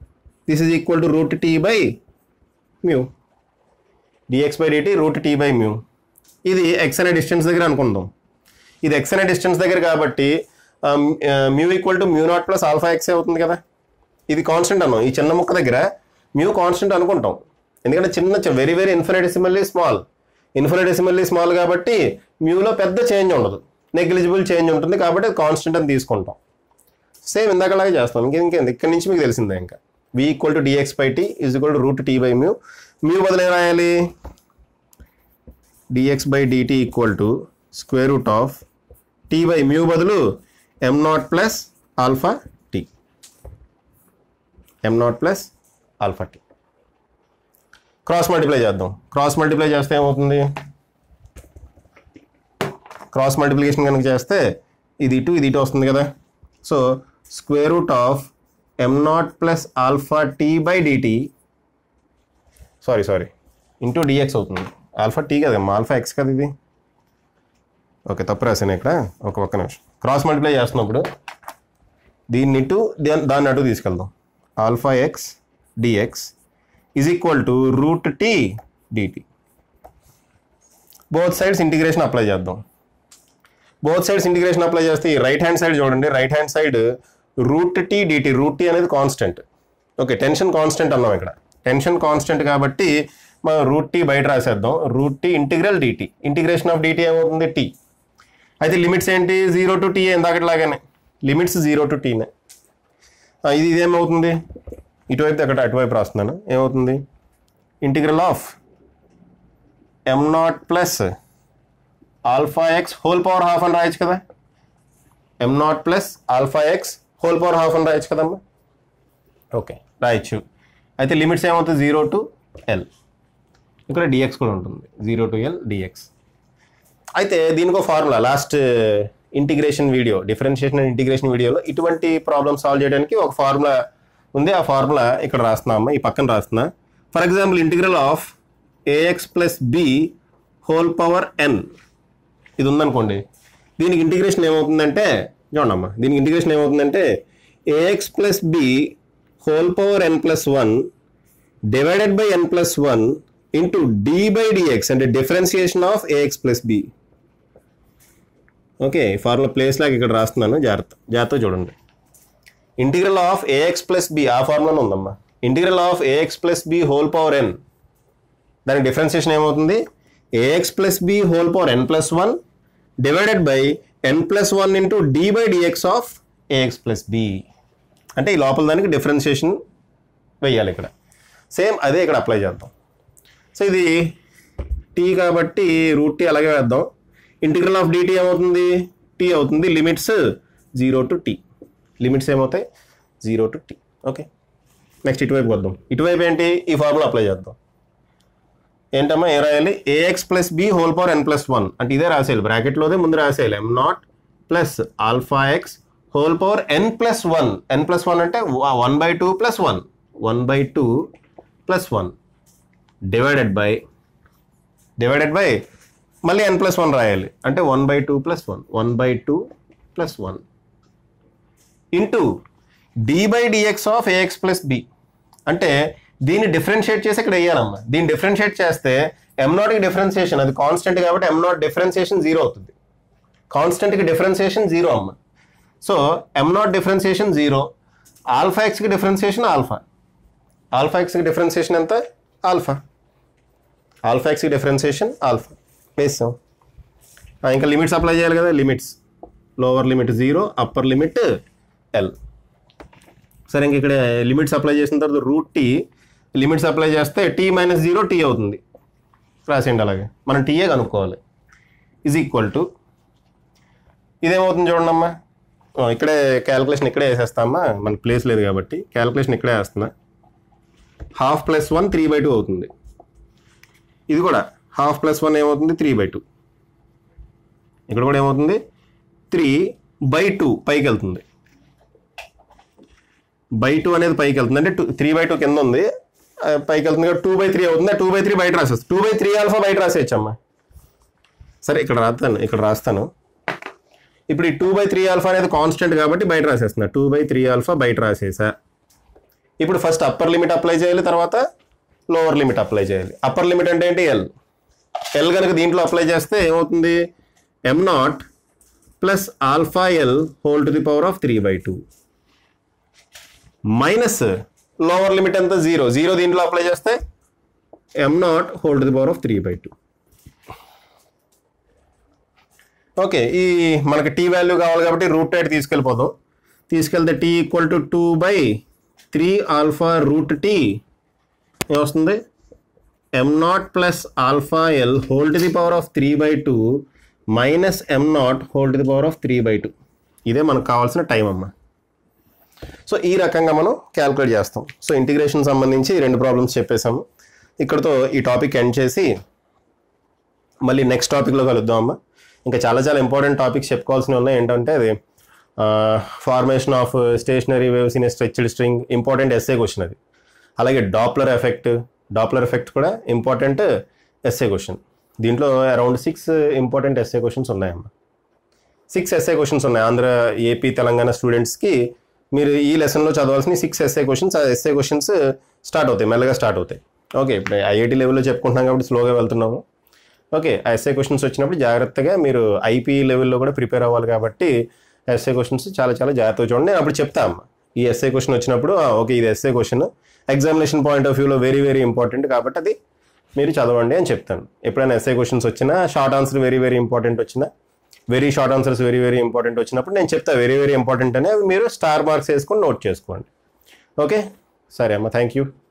This is equal to root T by mu, D X by D T root T by mu. ఇది ఎక్స్ అనే డిస్టెన్స్ దగ్గర అనుకుందాం. ఇది ఎక్స్ అనే డిస్టెన్స్ దగ్గర కాబట్టి mu equal to mu naught plus alpha X అవుతుంది కదా. ఇది కాన్స్టెంట్ అన్నాం. ఈ చిన్న ముక్క దగ్గర మ్యూ కాన్స్టెంట్ అనుకుంటాం, ఎందుకంటే చిన్న very very infinitesimally small infinitesimally small కాబట్టి మ్యూలో పెద్ద చేంజ్ ఉండదు, నెగ్లిజిబుల్ చేంజ్ ఉంటుంది కాబట్టి అది కాన్స్టెంట్ అని తీసుకుంటాం. సేమ్ ఇందాకలాగే చేస్తాం. ఇంకేం ఇంకేంది ఇక్కడ నుంచి మీకు తెలిసిందే. ఇంకా V equal to dx by T is equal to root T by mu. Mu బదులు ఏం రాయాలి? D X by DT equal to square root of T by mu బదులు M naught plus alpha T, M naught plus alpha T. Cross multiply చేద్దాం. Cross multiply చేస్తే ఏమవుతుంది? Cross multiplication కనుక చేస్తే ఇది ఇటు ఇది ఇటు వస్తుంది కదా. So square root of M naught plus alpha T by D T, sorry sorry into D X అవుతుంది. ఆల్ఫా టీ కదమ్మా, ఆల్ఫా ఎక్స్ కదా ఇది. ఓకే, తప్పు రాసాను ఇక్కడ. ఒక ఒక్క నిమిషం. క్రాస్ మల్టిప్లై చేస్తున్నప్పుడు దీన్ని ఇటు దాన్ని అటు తీసుకెళ్దాం. Alpha X D X is equal to root T D T. Both sides integration apply చేద్దాం. బోత్ సైడ్స్ ఇంటిగ్రేషన్ అప్లై చేస్తే ఈ రైట్ హ్యాండ్ సైడ్ చూడండి. Right hand side root T D T, root T అనేది కాన్స్టెంట్. ఓకే, టెన్షన్ కాన్స్టెంట్ అన్నాం ఇక్కడ. Tension constant కాబట్టి మనం root T బయట రాసేద్దాం. Root T integral D T, integration of D T ఏమవుతుంది? టీ. అయితే లిమిట్స్ ఏంటి? జీరో టు టీ, ఇందాకట్లాగానే లిమిట్స్ జీరో టు టీనే. ఇది ఇదేమవుతుంది? ఇటువైపు అక్కడ అటువైపు రాస్తున్నాను. ఏమవుతుంది? Integral of M naught plus alpha X whole power half అని రాయొచ్చు కదా. M naught plus alpha X whole power half అని రాయొచ్చు కదమ్మా. ఓకే, రాయొచ్చు. అయితే లిమిట్స్ ఏమవుతుంది? Zero to L. ఇక్కడ డిఎక్స్ కూడా ఉంటుంది, జీరో టు ఎల్ డిఎక్స్. అయితే దీనికి ఒక formula, last integration video, differentiation and integration వీడియోలో ఇటువంటి ప్రాబ్లమ్ సాల్వ్ చేయడానికి ఒక ఫార్ములా ఉంది. ఆ ఫార్ములా ఇక్కడ రాస్తున్నామా, ఈ పక్కన రాస్తున్నా. For example integral of A X plus B whole power N ఇది ఉందనుకోండి. దీనికి ఇంటిగ్రేషన్ ఏమవుతుందంటే, చూడమ్మా, దీనికి ఇంటిగ్రేషన్ ఏమవుతుందంటే A X plus B whole power N plus one divided by N plus one into D by D X, అంటే differentiation of A X plus B. Okay, formula place లాగా ఇక్కడ రాస్తున్నాను, జాగ్రత్త జాగ్రత్తగా చూడండి. Integral of A X plus B ఆ ఫార్ములానే ఉందమ్మా. Integral of A X plus B whole power ఎన్, దానికి డిఫరెన్సియేషన్ ఏమవుతుంది? A X plus B whole power N plus one divided by N plus one into D by D X of A X plus B. అంటే ఈ లోపల దానికి differentiation వెయ్యాలి ఇక్కడ. సేమ్ అదే ఇక్కడ అప్లై చేద్దాం. సో ఇది టీ కాబట్టి రూట్ టీ అలాగే వేద్దాం. ఇంటిగ్రల్ ఆఫ్ డిటీ ఏమవుతుంది? టీ అవుతుంది. Limits zero to T, limits ఏమవుతాయి? Zero to tea. Okay, next ఇటువైపు వద్దాం. ఇటువైపు ఏంటి? ఈ ఫార్ములా అప్లై చేద్దాం. ఏంటమ్మా, ఏ రాయాలి? A X plus B whole power ఎన్ ప్లస్ వన్, అంటే ఇదే రాసేయాలి, బ్రాకెట్లోదే ముందు రాసేయాలి. M naught plus alpha X whole power ఎన్ plus one. N plus one అంటే one by two plus one, one by two plus one divided by divided by మళ్ళీ N plus one రాయాలి, అంటే one by two plus one, one by two plus one into D by D X of A X plus B. అంటే దీన్ని differentiate చేసి ఇక్కడ వేయాలమ్మా. దీన్ని differentiate చేస్తే ఎం నాట్కి differentiation, అది కాన్స్టెంట్ కాబట్టి ఎం నాట్ డిఫరెన్సియేషన్ జీరో అవుతుంది. కాన్స్టెంట్కి డిఫరెన్సియేషన్ జీరో అమ్మ. So M naught differentiation zero, alpha ఎక్స్కి డిఫరెన్సియేషన్ ఆల్ఫా. ఆల్ఫా ఎక్స్కి డిఫరెన్సియేషన్ ఎంత? ఆల్ఫా. ఆల్ఫా ఎక్స్కి డిఫరెన్సియేషన్ ఆల్ఫా వేసాం. ఇంకా లిమిట్స్ అప్లై చేయాలి కదా. Limits lower limit zero, upper limit L. సరే, ఇంక ఇక్కడ లిమిట్స్ అప్లై చేసిన తర్వాత రూట్ టీ లిమిట్స్ అప్లై చేస్తే టీ మైనస్ జీరో టీ అవుతుంది. రాసేయండి అలాగే, మనం టీఏ కనుక్కోవాలి. ఈజ్ ఈక్వల్ టు ఇదేమవుతుంది చూడండి అమ్మా. ఇక్కడే క్యాలిక్యులేషన్ ఇక్కడే వేసేస్తామా, మనకి ప్లేస్ లేదు కాబట్టి క్యాలిక్యులేషన్ ఇక్కడే వేస్తున్నా. Half plus one three by two అవుతుంది. ఇది కూడా హాఫ్ ప్లస్ వన్ ఏమవుతుంది? Three by two. ఇక్కడ కూడా ఏమవుతుంది? త్రీ బై టూ పైకి వెళ్తుంది. బై టూ అనేది పైకి వెళ్తుంది, అంటే టూ త్రీ బై టూ కింద ఉంది, పైకి వెళ్తుంది కాబట్టి టూ బై త్రీ అవుతుంది. టూ బై త్రీ బయట రాసేస్తుంది. టూ బై త్రీ ఆల్ఫా బయట రాసేయచ్చమ్మా. సరే, ఇక్కడ రాస్తాను ఇక్కడ రాస్తాను ఇప్పుడు ఈ టూ బై త్రీ ఆల్ఫా అనేది కాన్స్టెంట్ కాబట్టి బయట రాసేస్తున్నా. టూ బై త్రీ ఆల్ఫా బయట రాసేసా. ఇప్పుడు ఫస్ట్ అప్పర్ లిమిట్ అప్లై చేయాలి, తర్వాత లోవర్ లిమిట్ అప్లై చేయాలి. అప్పర్ లిమిట్ అంటే ఏంటి? ఎల్. ఎల్ కనుక దీంట్లో అప్లై చేస్తే ఏమవుతుంది? M naught plus alpha L whole to the power of three by two minus lower limit ఎంత? జీరో. జీరో దీంట్లో అప్లై చేస్తే M naught whole to the power of three by two. Okay, ఈ మనకి tea value కావాలి కాబట్టి route eight తీసుకెళ్ళిపోదాం. తీసుకెళ్తే T equal to two by three alpha root T ఏమొస్తుంది? M naught plus alpha L whole to the power of three by two minus M naught whole to the power of three by two. ఇదే మనకు కావాల్సిన time అమ్మ. So ఈ రకంగా మనం calculate చేస్తాం. So integration సంబంధించి రెండు ప్రాబ్లమ్స్ చెప్పేసాము. ఇక్కడతో ఈ టాపిక్ ఎండ్ చేసి మళ్ళీ నెక్స్ట్ టాపిక్లో కలుద్దాం అమ్మ. ఇంకా చాలా చాలా ఇంపార్టెంట్ టాపిక్స్ చెప్పుకోవాల్సినవి ఉన్నాయి. ఏంటంటే అది formation of stationary waves in a stretched string, important SA question అది. అలాగే డాప్లర్ ఎఫెక్ట్, డాప్లర్ ఎఫెక్ట్ కూడా ఇంపార్టెంట్ ఎస్ఏ క్వశ్చన్. దీంట్లో around six important SA questions ఉన్నాయమ్మ. సిక్స్ ఎస్ఏ క్వశ్చన్స్ ఉన్నాయి. ఆంధ్ర, ఏపీ, తెలంగాణ స్టూడెంట్స్కి మీరు ఈ లెసన్లో చదవాల్సిన సిక్స్ ఎస్ఏ క్వశ్చన్స్. ఆ ఎస్ఏ క్వశ్చన్స్ స్టార్ట్ అవుతాయి, మెల్లగా స్టార్ట్ అవుతాయి. ఓకే, ఇప్పుడు ఐఐటీ లెవెల్లో చెప్పుకుంటున్నాం కాబట్టి స్లోగా వెళ్తున్నాము. ఓకే, ఆ ఎస్ఏ క్వశ్చన్స్ వచ్చినప్పుడు జాగ్రత్తగా మీరు ఐపీ లెవెల్లో కూడా ప్రిపేర్ అవ్వాలి కాబట్టి ఎస్ఏ క్వశ్చన్స్ చాలా చాలా జాగ్రత్తగా చూడండి. నేను అప్పుడు చెప్తాను ఈ ఎస్ఏ క్వశ్చన్ వచ్చినప్పుడు ఓకే ఇది SA question examination point of వ్యూలో వెరీ వెరీ ఇంపార్టెంట్ కాబట్టి అది మీరు చదవండి అని చెప్తాను. ఎప్పుడైనా ఎస్ఏ క్వశ్చన్స్ వచ్చినా, short answer very very important వచ్చినా, very short answers very very important వచ్చినప్పుడు నేను చెప్తా వెరీ వెరీ ఇంపార్టెంట్ అని, అవి మీరు స్టార్ మార్క్స్ వేసుకొని నోట్ చేసుకోండి. ఓకే, సరే అమ్మ, థ్యాంక్ యూ.